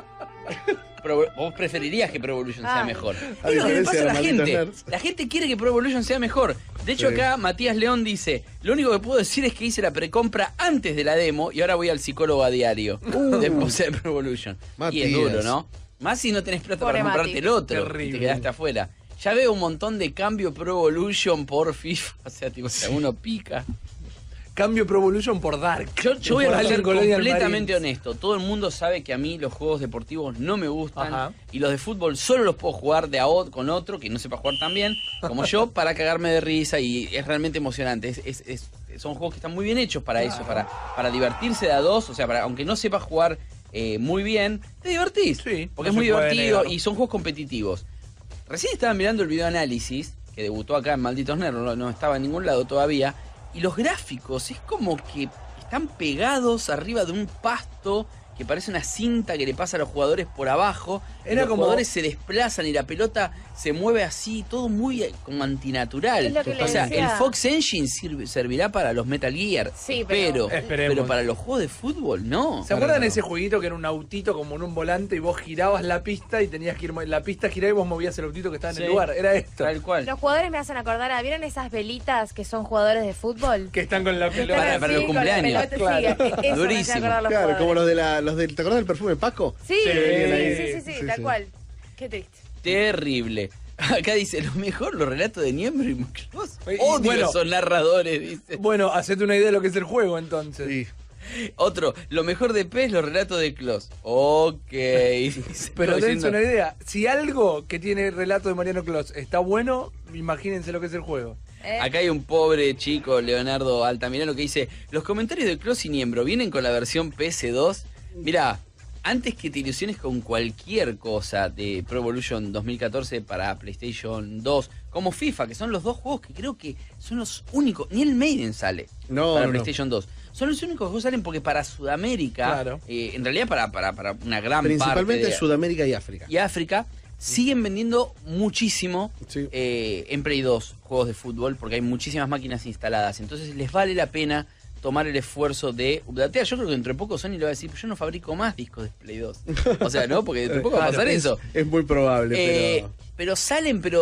Vos preferirías que Pro Evolution sea mejor. Es lo que le pasa a la gente. La gente quiere que Pro Evolution sea mejor. De hecho, acá Matías León dice: lo único que puedo decir es que hice la precompra antes de la demo y ahora voy al psicólogo a diario. Después de Pro Evolution. Matías. Y es duro, ¿no? Más si no tenés plata Pobre para comprarte Mati. el otro. Terrible. Y te quedaste afuera. Ya veo un montón de cambio Pro Evolution por FIFA. O sea, tipo, si uno pica. Cambio Pro Evolution por Dark. Yo voy a Por ser Colonial completamente Marines. honesto. Todo el mundo sabe que a mí los juegos deportivos no me gustan. Ajá. Y los de fútbol solo los puedo jugar con otro que no sepa jugar tan bien como yo para cagarme de risa. Y es realmente emocionante. Son juegos que están muy bien hechos para eso, para divertirse de a dos. O sea, aunque no sepas jugar muy bien, te divertís. Sí, porque no es muy se puede divertido negar. y son juegos competitivos. Recién estaba mirando el video análisis, que debutó acá en Malditos Nerds, no estaba en ningún lado todavía. Y los gráficos es como que están pegados arriba de un pasto que parece una cinta que le pasa a los jugadores por abajo. Era los como- jugadores se desplazan y la pelota se mueve así, todo muy como antinatural. Es lo que le O sea, decía. el Fox Engine servirá para los Metal Gear, Sí, pero- pero para los juegos de fútbol no. ¿Se acuerdan de ese jueguito que era un autito como en un volante y vos girabas la pista y tenías que ir... La pista giraba y vos movías el autito que estaba en Sí. el lugar? Era esto. Tal cual. Los jugadores me hacen acordar, ¿vieron esas velitas que son jugadores de fútbol? Que están con la pelota. Para Están los así, con la cumpleaños. pelota, Claro. sí, eso me hace Durísimo. acordar los Claro, como jugadores. los del. ¿Te acordás del perfume Paco? Sí, Sí, sí, tal cual. Qué triste. Terrible. Acá dice, lo mejor, los relatos de Niembro y Clos. Y Odio bueno. esos narradores, dice. Bueno, hacete una idea de lo que es el juego entonces. Sí. Otro, lo mejor de PES, los relatos de Clos. Ok. Dice, Pero como dense diciendo, una idea. Si algo que tiene el relato de Mariano Clos está bueno, imagínense lo que es el juego. Acá hay un pobre chico, Leonardo Altamirano, que dice, los comentarios de Clos y Niembro vienen con la versión PS2. Mira, antes que te ilusiones con cualquier cosa de Pro Evolution 2014 para PlayStation 2, como FIFA, que son los dos juegos que creo que son los únicos, ni el Maiden sale para PlayStation 2. Son los únicos que salen porque para Sudamérica, Claro. en realidad para una gran Principalmente parte de Sudamérica y África. África, siguen vendiendo muchísimo Sí. en Play 2 juegos de fútbol porque hay muchísimas máquinas instaladas. Entonces les vale la pena tomar el esfuerzo de updatear. Yo creo que dentro de poco Sony le va a decir, yo no fabrico más discos de Play 2. O sea, ¿no? Porque dentro de poco va a pasar eso. Es muy probable, pero... Pero salen, pero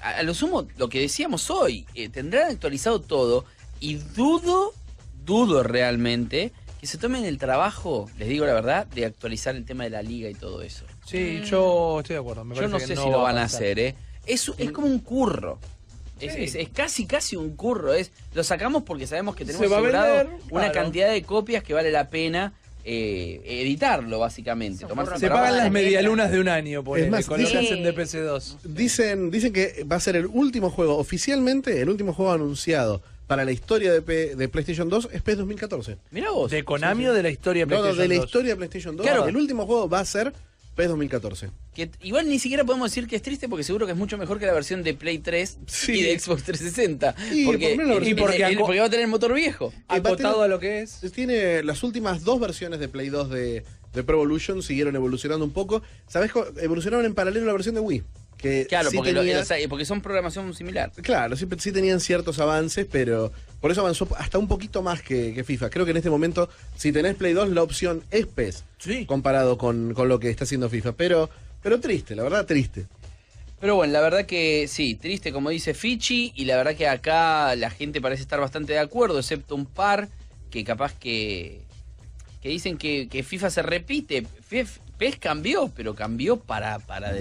a lo sumo, lo que decíamos hoy, tendrán actualizado todo y dudo realmente que se tomen el trabajo, les digo la verdad, de actualizar el tema de la liga y todo eso. Sí, yo estoy de acuerdo. Yo no sé si lo van a hacer, ¿eh? Es como un curro. Es casi un curro. Lo sacamos porque sabemos que tenemos asegurado una cantidad de copias que vale la pena editarlo, básicamente. Se pagan las medialunas de un año, por Es más, con lo que hacen de PC2. Dicen que va a ser el último juego, oficialmente, el último juego anunciado para la historia de PlayStation 2 es PES 2014. Mirá vos. ¿De Konami o de la historia de PlayStation 2? No, de la historia de PlayStation 2. Claro. El último juego va a ser PES 2014. Que igual ni siquiera podemos decir que es triste porque seguro que es mucho mejor que la versión de Play 3 y de Xbox 360. Sí, porque porque va a tener el motor viejo. Acotado a lo que es. Tiene las últimas 2 versiones de Play 2 de Pro Evolution, siguieron evolucionando un poco. ¿Sabés? Evolucionaron en paralelo la versión de Wii. Que claro, sí porque son programación similar. Claro, sí tenían ciertos avances, pero por eso avanzó hasta un poquito más que FIFA. Creo que en este momento, si tenés Play 2, la opción es PES, comparado con lo que está haciendo FIFA. Pero triste, la verdad, triste. Pero bueno, la verdad que sí, triste como dice Fichi, y la verdad que acá la gente parece estar bastante de acuerdo, excepto un par que capaz que dicen que FIFA se repite. PES cambió, pero cambió para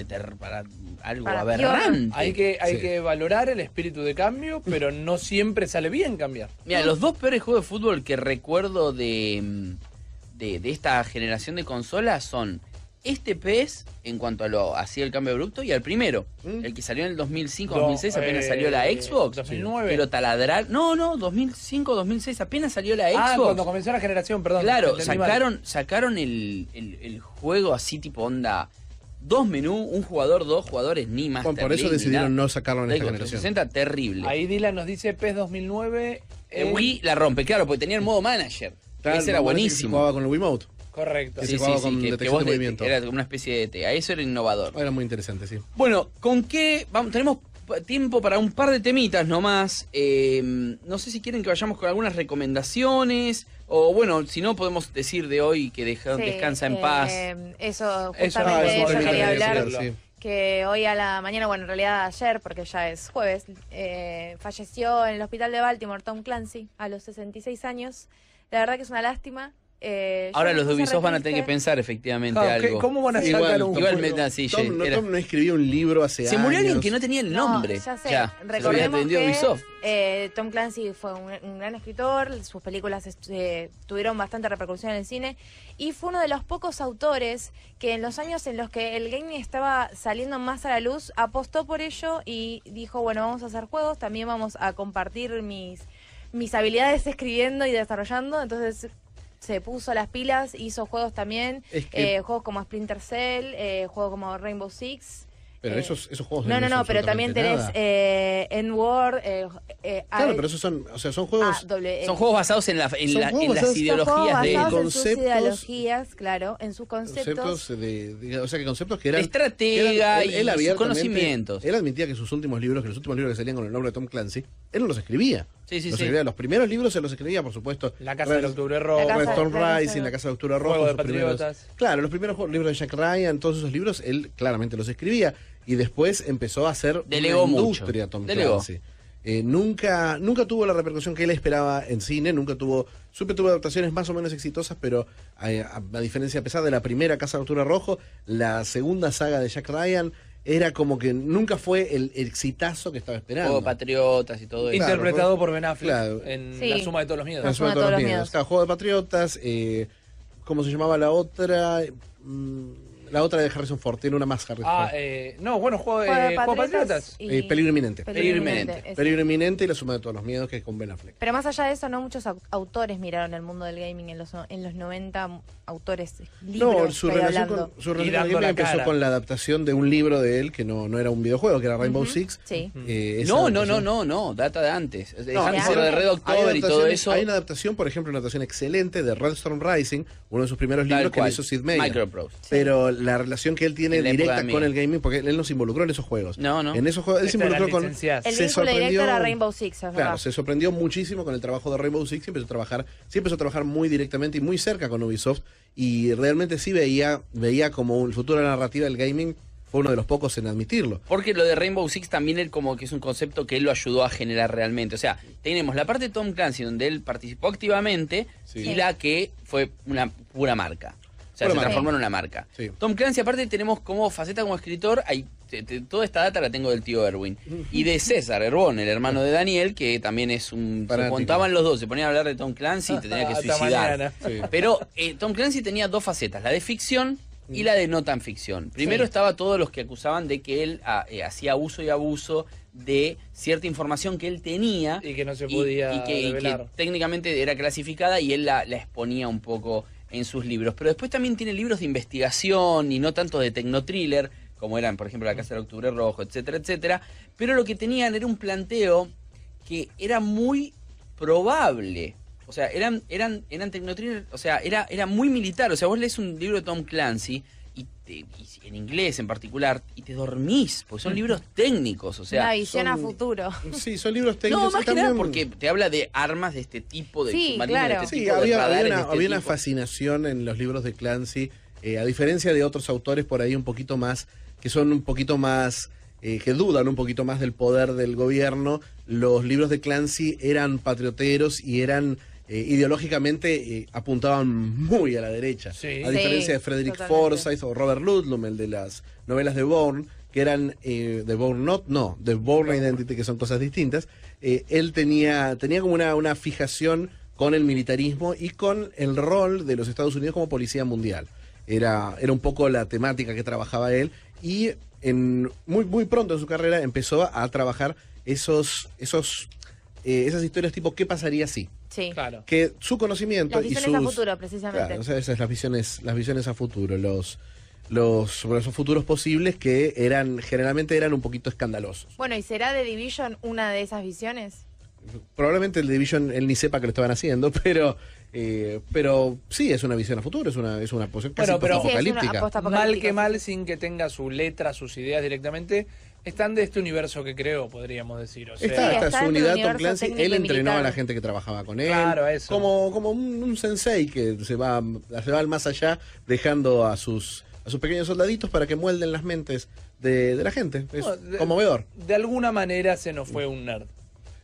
algo aberrante. Hay que valorar el espíritu de cambio, pero no siempre sale bien cambiar. Mira, los 2 peores juegos de fútbol que recuerdo de esta generación de consolas son este PES, en cuanto a lo hacía el cambio abrupto, y al primero, el que salió en el 2005, 2006, apenas salió la Xbox. 2009. Pero taladrar... No, 2005, 2006, apenas salió la Xbox. Cuando comenzó la generación, perdón. Claro, sacaron el juego así tipo onda... 2 menús, un jugador, 2 jugadores, ni más. Por eso decidieron no sacarlo en esta generación. 360, terrible. Ahí Dylan nos dice PES 2009. Wii la rompe, claro, porque tenía el modo manager. Claro, ese era buenísimo. Se jugaba con el Wiimote. Correcto. Que se jugaba con detección de movimiento. Era como una especie de T. A eso era innovador. Era muy interesante, sí. Bueno, ¿con qué? Tenemos tiempo para un par de temitas nomás. No sé si quieren que vayamos con algunas recomendaciones. O bueno, si no, podemos decir de hoy que descansa en paz. Eso, justamente yo quería hablar. Sí. Que hoy a la mañana, bueno, en realidad ayer, porque ya es jueves, falleció en el hospital de Baltimore Tom Clancy a los 66 años. La verdad que es una lástima. Ahora los de Ubisoft van a tener que pensar efectivamente algo. ¿Cómo van a sacar un Igual Tom no escribió un libro hace años. Se murió alguien que no tenía el nombre. Ya sé. Ya, Recordemos que Tom Clancy fue un gran escritor, sus películas tuvieron bastante repercusión en el cine y fue uno de los pocos autores que en los años en los que el gaming estaba saliendo más a la luz, apostó por ello y dijo, bueno, vamos a hacer juegos, también vamos a compartir mis habilidades escribiendo y desarrollando, entonces se puso las pilas, hizo juegos también, juegos como Splinter Cell, juegos como Rainbow Six. Pero esos juegos no, pero también tenés Endward. Claro, pero esos son juegos. Son juegos basados en las ideologías en sus ideologías, claro, en sus conceptos. O sea, que conceptos que eran. De estratega y sus conocimientos. Él admitía que los últimos libros que salían con el nombre de Tom Clancy, él no los escribía. Sí. Los primeros libros se los escribía, por supuesto. La Casa del Octubre Rojo, Red Storm Rising, La Casa del Octubre Rojo. Juego de Patriotas. Claro, los primeros libros de Jack Ryan, todos esos libros, él claramente los escribía. Y después empezó a hacer Delegó una industria Tom Clancy. Nunca tuvo la repercusión que él esperaba en cine, siempre tuvo adaptaciones más o menos exitosas, pero a diferencia, a pesar de la primera Casa de Octubre Rojo, la segunda saga de Jack Ryan era como que nunca fue el exitazo que estaba esperando. Juego de Patriotas y todo eso. Interpretado por Ben Affleck en La Suma de todos los miedos. La Suma de todos los miedos. Juego de Patriotas, ¿cómo se llamaba la otra? La otra de Harrison Ford, tiene una más Harrison Ford. Juego de Patriotas. Peligro Inminente. Peligro Inminente y La Suma de todos los miedos, que es con Ben Affleck. Pero más allá de eso, no muchos autores miraron el mundo del gaming en los 90, autores, libros. No, su relación con el gaming empezó con la adaptación de un libro de él, que no era un videojuego, que era Rainbow Six. Sí. No, data de antes. Antes de Red October y todo eso. Hay una adaptación, por ejemplo, una adaptación excelente de Red Storm Rising, uno de sus primeros libros que hizo Sid Meier. Microprose. Pero la relación que él tiene directa con el gaming, porque él no se involucró en esos juegos. En esos juegos, él se involucró con... El vínculo directo era Rainbow Six, Claro, se sorprendió muchísimo con el trabajo de Rainbow Six y empezó a trabajar muy directamente y muy cerca con Ubisoft, y realmente sí veía como un futuro narrativa del gaming fue uno de los pocos en admitirlo. Porque lo de Rainbow Six también es como que es un concepto que él lo ayudó a generar realmente. O sea, tenemos la parte de Tom Clancy donde él participó activamente y la que fue una pura marca. O sea, se transformó en una marca. Sí. Tom Clancy, aparte, tenemos como faceta como escritor, toda esta data la tengo del tío Erwin. Y de César Herbón, el hermano de Daniel, que también es un... Se juntaban los dos, se ponían a hablar de Tom Clancy y te tenía que suicidar. Sí. Pero Tom Clancy tenía dos facetas, la de ficción y la de no tan ficción. Primero estaba todos los que acusaban de que él hacía uso y abuso de cierta información que él tenía y que no se podía y que técnicamente era clasificada y él la exponía un poco en sus libros. Pero después también tiene libros de investigación y no tanto de tecnotriller, como eran, por ejemplo, La Casa del Octubre Rojo, etcétera, etcétera. Pero lo que tenían era un planteo que era muy probable. O sea, eran tecnotriller, o sea, era muy militar. O sea, vos lees un libro de Tom Clancy y en inglés en particular, y te dormís, porque son libros técnicos, o sea... Una visión a futuro. Sí, son libros técnicos. No, más que nada porque te habla de armas de este tipo, de submarinos de este tipo, había de una fascinación en los libros de Clancy, a diferencia de otros autores por ahí un poquito más, que son un poquito más... que dudan un poquito más del poder del gobierno. Los libros de Clancy eran patrioteros y eran... ideológicamente apuntaban muy a la derecha, a diferencia de Frederick Forsyth o Robert Ludlum, el de las novelas de Bourne, que eran de Bourne Identity, que son cosas distintas. Él tenía como una fijación con el militarismo y con el rol de los Estados Unidos como policía mundial. Era un poco la temática que trabajaba él, y muy pronto en su carrera empezó a trabajar esas historias tipo ¿qué pasaría si? Sí, claro. Que su conocimiento las visiones a futuro, precisamente. Claro, esas las visiones a futuro, sobre esos futuros posibles que generalmente eran un poquito escandalosos. Bueno, ¿y será The Division una de esas visiones? Probablemente el The Division él ni sepa que lo estaban haciendo, pero sí es una visión a futuro, es una posición casi apocalíptica. Mal que mal, sin que tenga su letra, sus ideas directamente, están de este universo que creó, podríamos decir. O sea, está su unidad Tom Clancy. Él entrenó a la gente que trabajaba con él. Claro, eso. Como un sensei que se va al más allá, dejando a sus pequeños soldaditos para que muelden las mentes de la gente. Es conmovedor. De alguna manera se nos fue un nerd.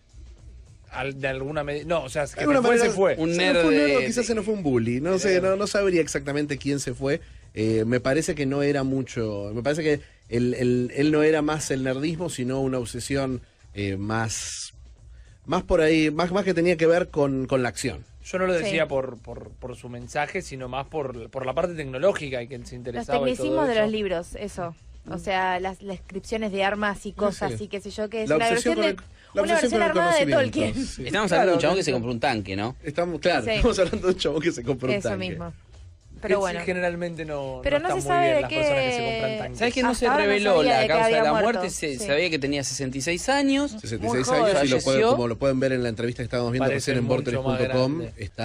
De alguna medida. No, o sea, que se fue. Un nerd quizás se nos fue un bully. No sé, no sabría exactamente quién se fue. Me parece que no era mucho. Me parece que él no era más el nerdismo, sino una obsesión más por ahí, más que tenía que ver con la acción. Yo no lo decía por su mensaje, sino más por la parte tecnológica y que él se interesaba. Los tecnicismos de los libros, eso. O sea, las descripciones de armas y cosas y qué sé yo, que es una versión armada de Tolkien. Sí. Estamos hablando de un chabón que se compró un tanque, ¿no? Estamos hablando de un chabón que se compró un tanque. Eso mismo. Pero bueno. Generalmente no se están muy sabe bien de las qué... personas que se compran tanques. ¿Sabes que no se reveló la causa de la muerte? Se sabía que tenía 66 años. 66 años, y como lo pueden ver en la entrevista que estábamos viendo recién en Vortex.com,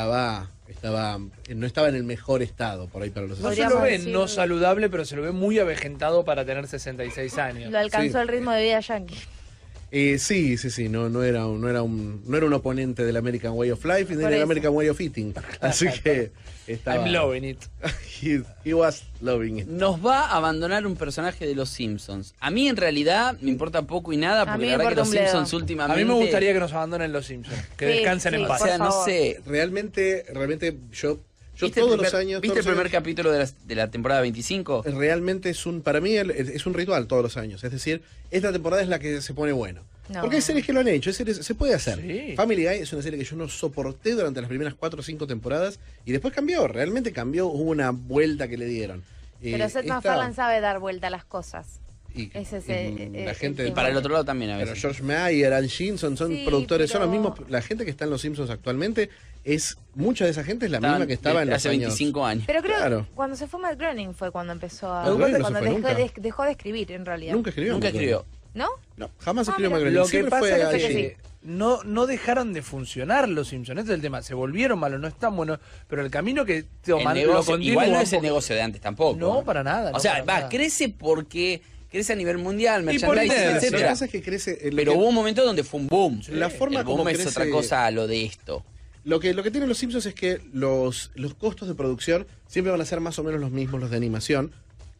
no estaba en el mejor estado por ahí para los 60. No se lo ve no saludable, pero se lo ve muy avejentado para tener 66 años. Lo alcanzó el ritmo de vida yankee. Sí, no era un oponente del American Way of Life y del American Way of Eating. Así que estaba... I'm loving it. He was loving it. Nos va a abandonar un personaje de Los Simpsons. A mí en realidad me importa poco y nada, porque la verdad que Los Simpsons últimamente... A mí me gustaría que nos abandonen Los Simpsons, que descansen en paz. O sea, no sé. Realmente yo todos los años... ¿Viste el primer capítulo de la temporada 25? Realmente para mí es un ritual todos los años. Es decir, esta temporada es la que se pone bueno. No. Porque hay series que lo han hecho, se puede hacer. Sí. Family Guy es una serie que yo no soporté durante las primeras 4 o 5 temporadas y después realmente cambió, hubo una vuelta que le dieron. Pero Seth MacFarlane sabe dar vuelta a las cosas. La gente para el otro lado también a veces. Pero George Mayer, Al Shinson son productores, son los mismos. La gente que está en Los Simpsons actualmente mucha de esa gente es la misma que estaba en los hace 25 años. Pero creo que cuando se fue Matt Groening fue cuando empezó a... dejó de escribir en realidad. Nunca escribió. ¿No? No, jamás escribió Matt Groening. Lo que pasa es que no dejaron de funcionar Los Simpsons. Ese es el tema. Se volvieron malos, no están buenos. Pero el camino que toman lo continúan. Igual no es el negocio de antes tampoco. No, para nada. O sea, crece porque... crece a nivel mundial, merchandising, etcétera. Lo que pasa es que crece... Pero hubo un momento donde fue un boom. La forma el boom como es crece, otra cosa a lo de esto. Lo que tienen Los Simpsons es que los costos de producción siempre van a ser más o menos los mismos, los de animación.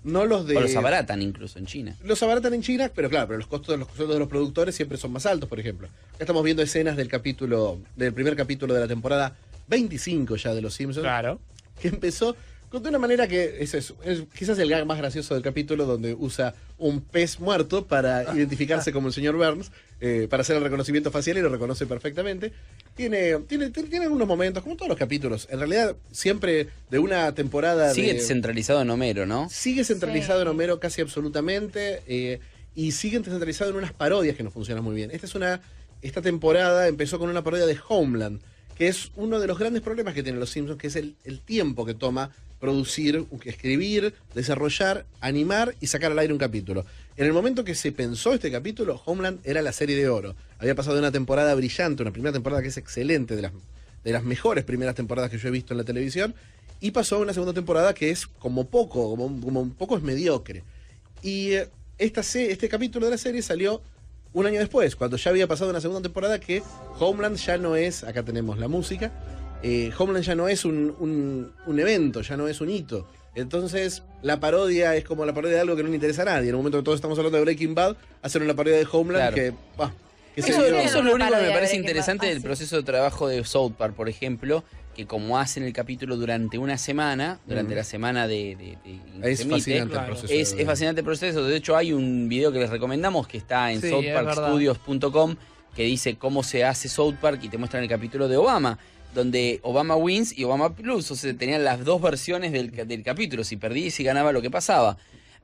no los de... O los abaratan incluso en China. Los abaratan en China, pero claro, pero los costos de los productores siempre son más altos, por ejemplo. Acá estamos viendo escenas del primer capítulo de la temporada 25 ya de Los Simpsons. Claro. Que empezó de una manera que es quizás el gag más gracioso del capítulo, donde usa un pez muerto para identificarse como el señor Burns, para hacer el reconocimiento facial, y lo reconoce perfectamente. Tiene algunos momentos, como todos los capítulos, en realidad siempre de una temporada... Sigue centralizado en Homero, ¿no? Sigue centralizado en Homero casi absolutamente, y sigue centralizado en unas parodias que nos funcionan muy bien. Esta temporada empezó con una parodia de Homeland, que es uno de los grandes problemas que tienen Los Simpsons, que es el tiempo que toma producir, escribir, desarrollar, animar y sacar al aire un capítulo. En el momento que se pensó este capítulo, Homeland era la serie de oro. Había pasado de una temporada brillante, una primera temporada que es excelente, de las mejores primeras temporadas que yo he visto en la televisión, y pasó a una segunda temporada que es como un poco es mediocre. Y este capítulo de la serie salió un año después, cuando ya había pasado una segunda temporada, que Homeland ya no es, acá tenemos la música, Homeland ya no es un evento, ya no es un hito. Entonces, la parodia es como la parodia de algo que no le interesa a nadie. En el momento que todos estamos hablando de Breaking Bad, hacer una parodia de Homeland Claro. eso es lo único que me parece interesante del proceso de trabajo de South Park, por ejemplo, que como hacen el capítulo durante una semana, durante la semana es fascinante el proceso. Es fascinante el proceso. De hecho, hay un video que les recomendamos que está en southparkstudios.com, que dice cómo se hace South Park, y te muestran el capítulo de Obama, donde Obama Wins y Obama Plus, o sea, tenían las dos versiones del capítulo, si perdí y si ganaba, lo que pasaba.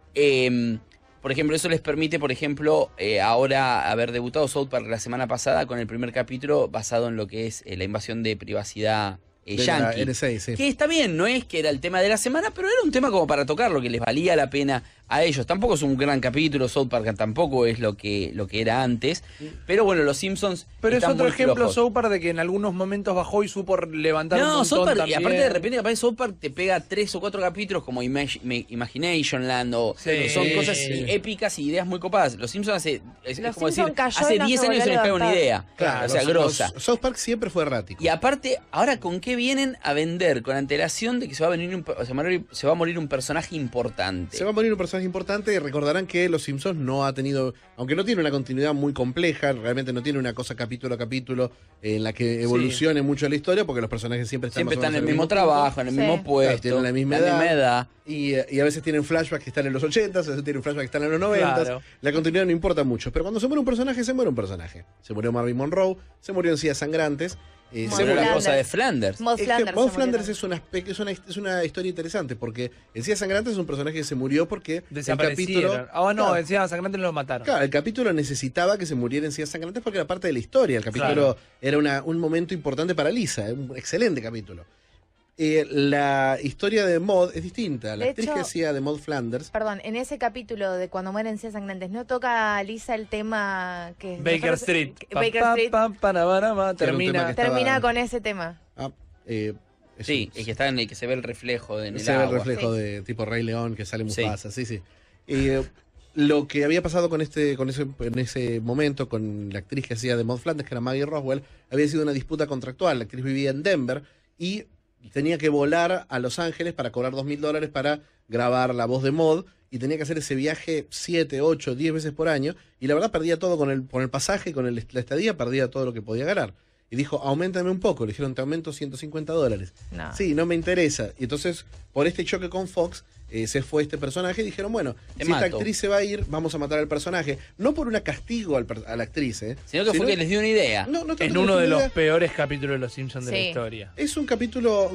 Por ejemplo, eso les permite, por ejemplo, ahora haber debutado South Park la semana pasada con el primer capítulo basado en lo que es la invasión de privacidad yankee. NSA, sí. Que está bien, no es que era el tema de la semana, pero era un tema como para tocarlo, que les valía la pena a ellos. Tampoco es un gran capítulo, South Park tampoco es lo que era antes, pero bueno, los Simpsons Pero es están otro muy ejemplo, flojos. South Park, de que en algunos momentos bajó y supo levantar un montón South Park, y también. aparte de repente capaz South Park te pega 3 o 4 capítulos como Imaginationland, o son cosas épicas y ideas muy copadas. Los Simpsons hace 10 años se les pega una idea, Claro, o sea, grosa. South Park siempre fue errático. Y aparte, ahora con qué vienen a vender con antelación de que se va a morir un personaje importante. Se va a morir un personaje importante, y recordarán que Los Simpsons no ha tenido, aunque no tiene una continuidad muy compleja, realmente no tiene una cosa capítulo a capítulo en la que evolucione mucho la historia, porque los personajes siempre están en el mismo trabajo, en el mismo puesto, tienen la misma edad. Y a veces tienen flashbacks que están en los 80s, a veces tienen flashbacks que están en los 90s. Claro. La continuidad no importa mucho, pero cuando se muere un personaje, se muere un personaje. Se murió Marvin Monroe, se murió en Sillas Sangrantes. Se murió la esposa de Flanders. Maud Flanders. Maud Flanders es una historia interesante, porque en Sillas Sangrantes es un personaje que se murió porque el Desaparecieron. capítulo... No, en Sillas Sangrantes lo mataron. Claro, el capítulo necesitaba que se muriera en Sillas Sangrantes porque era parte de la historia. El capítulo era un momento importante para Lisa, un excelente capítulo. La historia de Maud es distinta. La actriz que hacía de Maud Flanders... Perdón, en ese capítulo de Cuando mueren Sillas Sangrantes, ¿no toca a Lisa el tema que... Baker Street. Baker Street. Termina con ese tema. Sí, el que está en el que se ve el reflejo en el se agua. ve el reflejo de tipo Rey León que sale Mufasa, sí. Lo que había pasado en ese momento con la actriz que hacía de Maud Flanders, que era Maggie Roswell, había sido una disputa contractual. La actriz vivía en Denver y tenía que volar a Los Ángeles para cobrar $2,000 para grabar la voz de Maud, y tenía que hacer ese viaje 7, 8, 10 veces por año, y la verdad perdía todo con el pasaje, con la estadía, perdía todo lo que podía ganar. Y dijo, auméntame un poco. Le dijeron, te aumento $150. No. Sí, no me interesa. Y entonces, por este choque con Fox, se fue este personaje y dijeron, bueno, si esta actriz se va a ir, vamos a matar al personaje. No por un castigo a la actriz, sino que fue que les dio una idea. En uno de los peores capítulos de Los Simpsons de la historia. Es un capítulo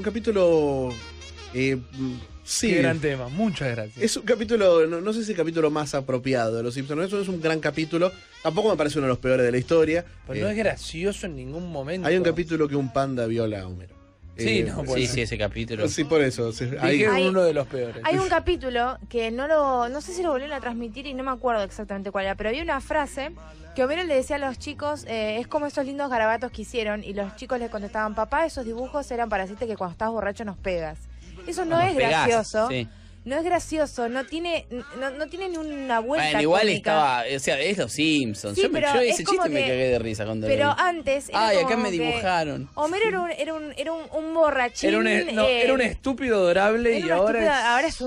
sí. Qué gran tema, muchas gracias. Es un capítulo, no sé si el capítulo más apropiado de Los Simpsons. Eso es un gran capítulo. Tampoco me parece uno de los peores de la historia. Pero no es gracioso en ningún momento. Hay un capítulo que un panda viola a Homero. Sí, ese capítulo. Sí, por eso. Hay uno de los peores. Hay un capítulo que no sé si lo volvieron a transmitir y no me acuerdo exactamente cuál era, pero había una frase que Homero le decía a los chicos, es como esos lindos garabatos que hicieron, y los chicos le contestaban, papá, esos dibujos eran para decirte que cuando estás borracho nos pegas. Eso no es gracioso. Sí. No es gracioso, no tiene ni una vuelta. Bueno, igual cómica. estaba, o sea, es Los Simpsons. Sí, yo ese chiste me cagué de risa cuando pero lo vi. antes era Ay, como acá me que dibujaron. Homero era un borrachín. Era un estúpido adorable, y ahora es un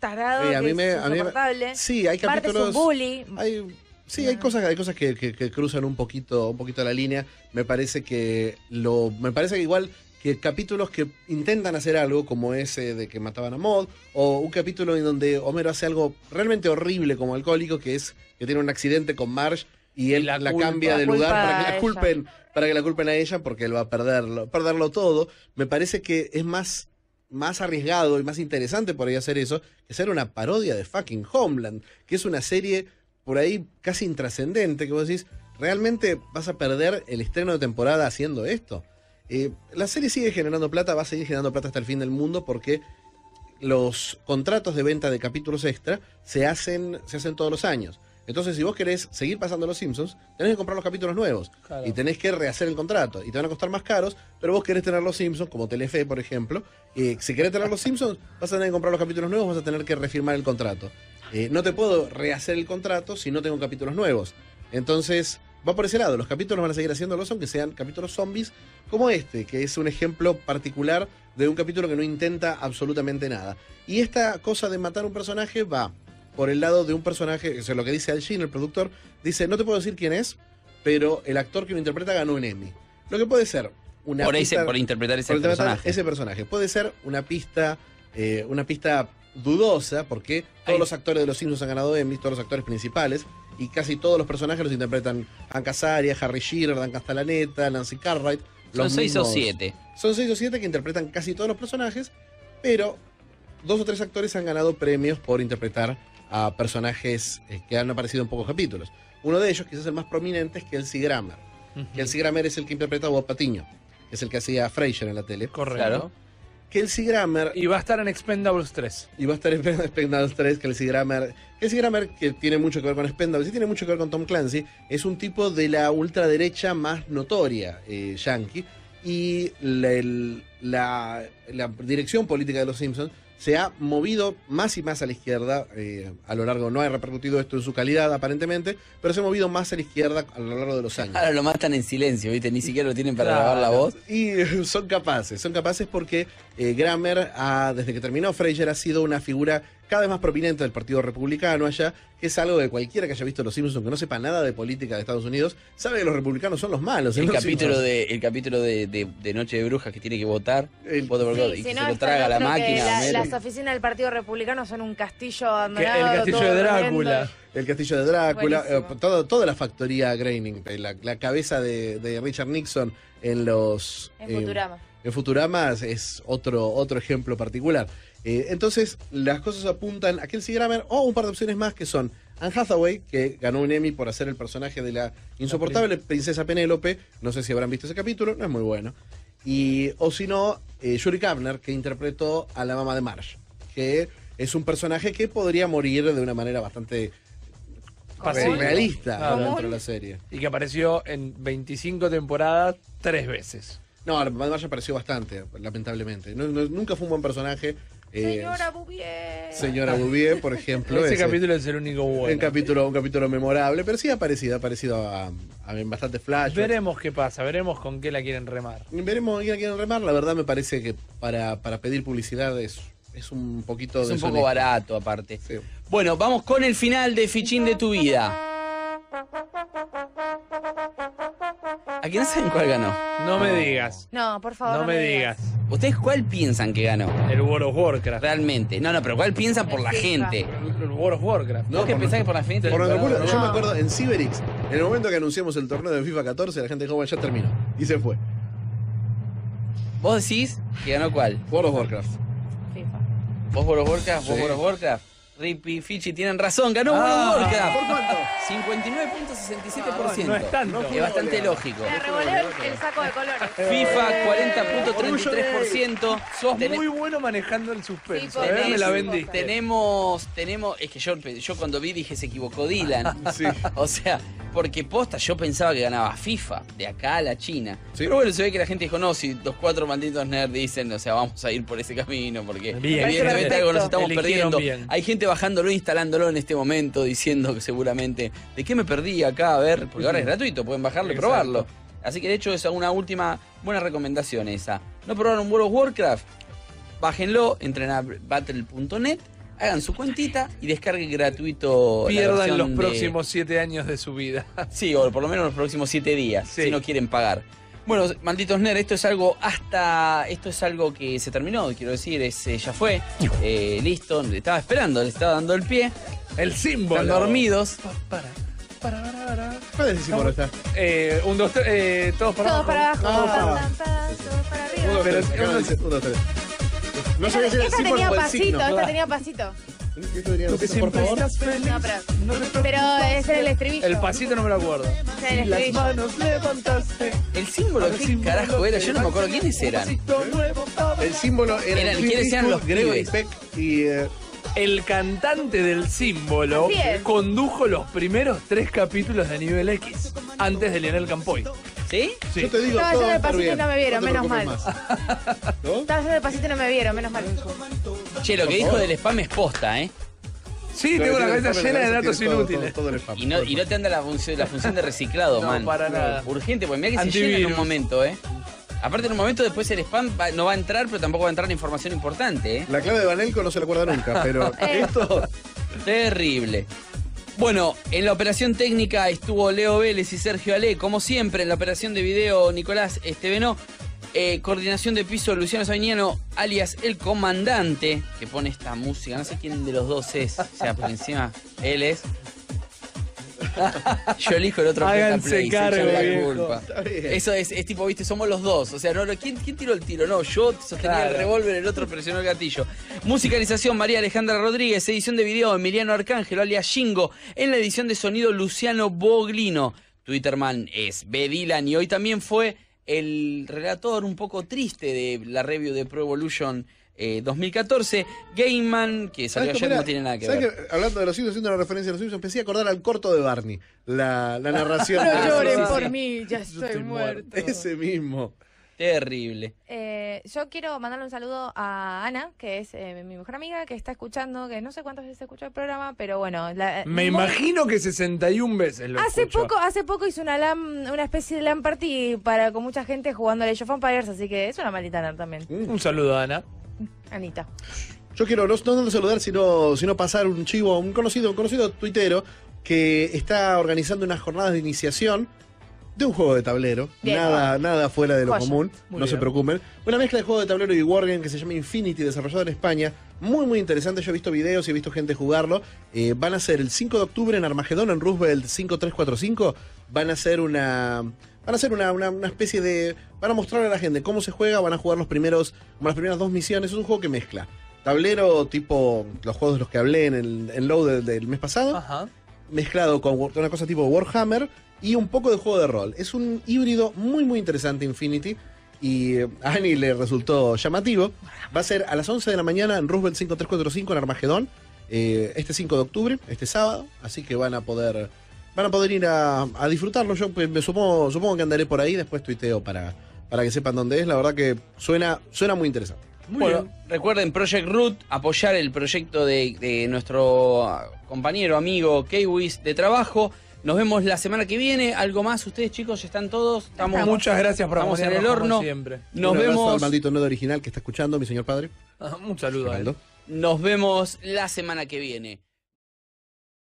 tarado, a que mí es me- insoportable. sí, hay Bart es capítulos- un bully. Hay cosas que cruzan un poquito la línea. Me parece que igual que capítulos que intentan hacer algo, como ese de que mataban a Maud, o un capítulo en donde Homero hace algo realmente horrible como alcohólico, que es que tiene un accidente con Marge y él la cambia de lugar para que la culpen a ella, porque él va a perderlo todo. Me parece que es más arriesgado y más interesante por ahí hacer eso que hacer una parodia de fucking Homeland, que es una serie por ahí casi intrascendente, que vos decís, ¿realmente vas a perder el estreno de temporada haciendo esto? La serie sigue generando plata, va a seguir generando plata hasta el fin del mundo, porque los contratos de venta de capítulos extra se hacen todos los años. Entonces, si vos querés seguir pasando Los Simpsons, tenés que comprar los capítulos nuevos. Claro. Y tenés que rehacer el contrato. Y te van a costar más caros, pero vos querés tener Los Simpsons, como Telefe, por ejemplo. Si querés tener Los Simpsons, vas a tener que comprar los capítulos nuevos, vas a tener que refirmar el contrato. No te puedo rehacer el contrato si no tengo capítulos nuevos. Entonces, va por ese lado. Los capítulos van a seguir haciéndolos, aunque sean capítulos zombies, como este, que es un ejemplo particular de un capítulo que no intenta absolutamente nada. Y esta cosa de matar un personaje va por el lado de un personaje, eso es lo que dice Al Jean, el productor, dice, no te puedo decir quién es, pero el actor que lo interpreta ganó un Emmy. Lo que puede ser una pista... Por interpretar ese personaje. Ese personaje. Puede ser una pista dudosa, porque todos los actores de Los Simpsons han ganado Emmy, todos los actores principales, y casi todos los personajes los interpretan Hank Azaria, Harry Shearer, Dan Castellaneta, Nancy Cartwright. Son 6 o 7. Son 6 o 7 que interpretan casi todos los personajes, pero 2 o 3 actores han ganado premios por interpretar a personajes que han aparecido en pocos capítulos. Uno de ellos, quizás el más prominente, es Kelsey Grammer. Kelsey Grammer es el que interpreta a Bob Patiño, que es el que hacía a Frasier en la tele. Correcto. Claro. Kelsey Grammer... Y va a estar en Expendables 3. Y va a estar en Expendables 3, Kelsey Grammer. Kelsey Grammer, que tiene mucho que ver con Expendables y tiene mucho que ver con Tom Clancy, es un tipo de la ultraderecha más notoria yankee. Y la dirección política de Los Simpsons se ha movido más y más a la izquierda a lo largo, no ha repercutido esto en su calidad aparentemente, pero se ha movido más a la izquierda a lo largo de los años. Ahora lo matan en silencio, ¿viste? Ni siquiera lo tienen para grabar la voz. Y son capaces porque Grammer, desde que terminó Frasier, ha sido una figura cada vez más prominente del Partido Republicano allá, que es algo que cualquiera que haya visto Los Simpsons, que no sepa nada de política de Estados Unidos, sabe que los republicanos son los malos. El capítulo de Noche de Brujas que tiene que votar, y que se lo traga la máquina. Las oficinas del Partido Republicano son un castillo abandonado. El castillo de Drácula. El castillo de Drácula, toda la factoría Groening, la cabeza de Richard Nixon en Futurama. En Futurama es otro ejemplo particular. Entonces, las cosas apuntan a Kelsey Grammer o un par de opciones más, que son Anne Hathaway, que ganó un Emmy por hacer el personaje de la insoportable princesa Penélope. No sé si habrán visto ese capítulo, no es muy bueno. O si no, Yuri Kavner, que interpretó a la mamá de Marge, que es un personaje que podría morir de una manera bastante realista dentro de la serie. Y que apareció en 25 temporadas 3 veces. No, la mamá de Marge apareció bastante, lamentablemente. Nunca fue un buen personaje. Señora Bouvier. Señora Bouvier, por ejemplo. Ese capítulo es el único bueno. Un capítulo memorable, pero sí ha aparecido a bastante flash. Veremos qué pasa, veremos con qué la quieren remar. Veremos con qué la quieren remar. La verdad me parece que para pedir publicidad es un poquito... Es un poco barato, aparte. Sí. Bueno, vamos con el final de Fichín de tu vida. ¿A quién saben cuál ganó? No me digas. No, por favor. No me digas. ¿Ustedes cuál piensan que ganó? El World of Warcraft. Realmente. No, pero ¿cuál piensan por la gente? El World of Warcraft. ¿Vos qué pensás que por la gente? Yo me acuerdo en Cyberix, en el momento que anunciamos el torneo de FIFA 14, la gente dijo, bueno, ya terminó. Y se fue. ¿Vos decís que ganó cuál? World of Warcraft. FIFA. ¿Vos World of Warcraft? ¿Vos World of Warcraft? Rippy, Fichi tienen razón, ganó World of Warcraft. ¿Por cuánto? 59.67%. No es tanto. Es bastante lógico. Me revolvió el saco de colores. FIFA 40.33%. Sos muy bueno manejando el suspenso. Me la vendí. Tenemos, es que yo cuando vi dije se equivocó Dylan. Sí. O sea, porque posta yo pensaba que ganaba FIFA, de acá a la China. Sí. Pero bueno, se ve que la gente dijo, no, si los 4 malditos nerds dicen, o sea, vamos a ir por ese camino, porque evidentemente algo nos estamos perdiendo. Bien. Hay gente bajándolo e instalándolo en este momento, diciendo que seguramente, ¿de qué me perdí acá? A ver, porque ahora es gratuito, pueden bajarlo y probarlo. Así que de hecho es una última buena recomendación esa. ¿No probaron World of Warcraft? Bájenlo, entren a battle.net hagan su cuentita y descarguen gratuito. Pierdan los próximos 7 años de su vida. Sí, o por lo menos los próximos 7 días, si no quieren pagar. Bueno, malditos nerds, esto es algo que se terminó, quiero decir, ya fue, listo, le estaba esperando, le estaba dando el pie. El símbolo. Están dormidos. ¿Cuál es el símbolo está? 1, 2, 3, todos para abajo. Todos para arriba. 1, 2, 3. No sé qué es el Esta símbolo tenía o el pasito, signo. esta tenía pasito. Esto tenía un signo, por favor. No, pero es el estribillo. El pasito no me lo acuerdo. Es el estribillo. ¿El símbolo qué carajo era? Yo no me acuerdo quiénes eran. El símbolo era ¿Quiénes eran los Gregory pibes? Peck y... El cantante del símbolo Así es. condujo los primeros 3 capítulos de Nivel X antes de Lionel Campoy. ¿Sí? Yo te digo, Estaba todo haciendo va a el estar pasito y bien. no me vieron, No te menos preocupes mal. más. ¿No? Estaba haciendo el pasito y no me vieron, menos mal. Che, lo que dijo del spam es posta, ¿eh? Sí, tengo la cabeza llena de datos inútiles. Todo el spam. Y no te anda la función de reciclado, No, man. para nada. Urgente, porque mira que se Antivirus. llena en un momento, ¿eh? Aparte en un momento después el spam no va a entrar, pero tampoco va a entrar la información importante, ¿eh? La clave de Banelco no se la acuerda nunca, pero esto... Terrible. Bueno, en la operación técnica estuvo Leo Vélez y Sergio Ale, como siempre. En la operación de video, Nicolás Estevenó. Coordinación de piso, Luciano Sainiano, alias El Comandante, que pone esta música. No sé quién de los dos es. O sea, por encima, él es. Yo elijo el otro. Háganse cargo, echan la viejo. culpa. Está bien. Eso es tipo, viste, somos los dos. O sea, ¿quién tiró el tiro? No, yo sostenía Claro. el revólver, el otro presionó el gatillo. Musicalización, María Alejandra Rodríguez. Edición de video, Emiliano Arcángelo, alias Shingo. En la edición de sonido, Luciano Boglino. Twitterman es B. Dylan. Y hoy también fue el relator un poco triste de la review de Pro Evolution 2014, Gaiman, que salió ¿Sabes ayer, qué? no tiene nada que ¿Sabes ver. que, hablando de los Simpsons, haciendo una referencia a los Simpsons, empecé a acordar al corto de Barney. La narración. No lloren sí, por sí. mí, ya estoy muerto. Ese mismo. Terrible. Yo quiero mandarle un saludo a Ana, que es mi mejor amiga, que está escuchando, que no sé cuántas veces escuchó el programa, pero bueno. Me imagino que 61 veces lo escuchó. Hace poco hizo una especie de LAN party con mucha gente jugando a Age of Empires, así que es una maldita nerd también. Un saludo, Ana. Anita. Yo quiero no saludar, sino pasar un chivo a un conocido tuitero que está organizando unas jornadas de iniciación de un juego de tablero. Bien. Nada fuera de lo Joya. común. Muy No se bien. preocupen. Una mezcla de juego de tablero y wargame que se llama Infinity, desarrollado en España. Muy, muy interesante. Yo he visto videos y he visto gente jugarlo. Van a ser el 5 de octubre en Armagedón, en Roosevelt 5345. Van a hacer una especie de... Van a mostrar a la gente cómo se juega. Van a jugar las primeras 2 misiones. Es un juego que mezcla tablero tipo los juegos de los que hablé en Low del mes pasado. Ajá. Mezclado con una cosa tipo Warhammer y un poco de juego de rol. Es un híbrido muy muy interesante Infinity y a Ani le resultó llamativo. Va a ser a las 11 de la mañana en Roosevelt 5345 en Armagedón, este 5 de octubre, este sábado, así que van a poder ir a disfrutarlo. Yo pues, supongo que andaré por ahí, después tuiteo para que sepan dónde es. La verdad que suena muy interesante. Bueno, recuerden Project Root, apoyar el proyecto de nuestro compañero, amigo Kiwis de trabajo. Nos vemos la semana que viene. ¿Algo más? ¿Ustedes, chicos, ya están todos? Muchas gracias por estamos en el acompañarnos, como horno. siempre. Nos Un abrazo vemos. al maldito nerd original que está escuchando, mi señor padre. Un saludo a él. Fernando. Nos vemos la semana que viene.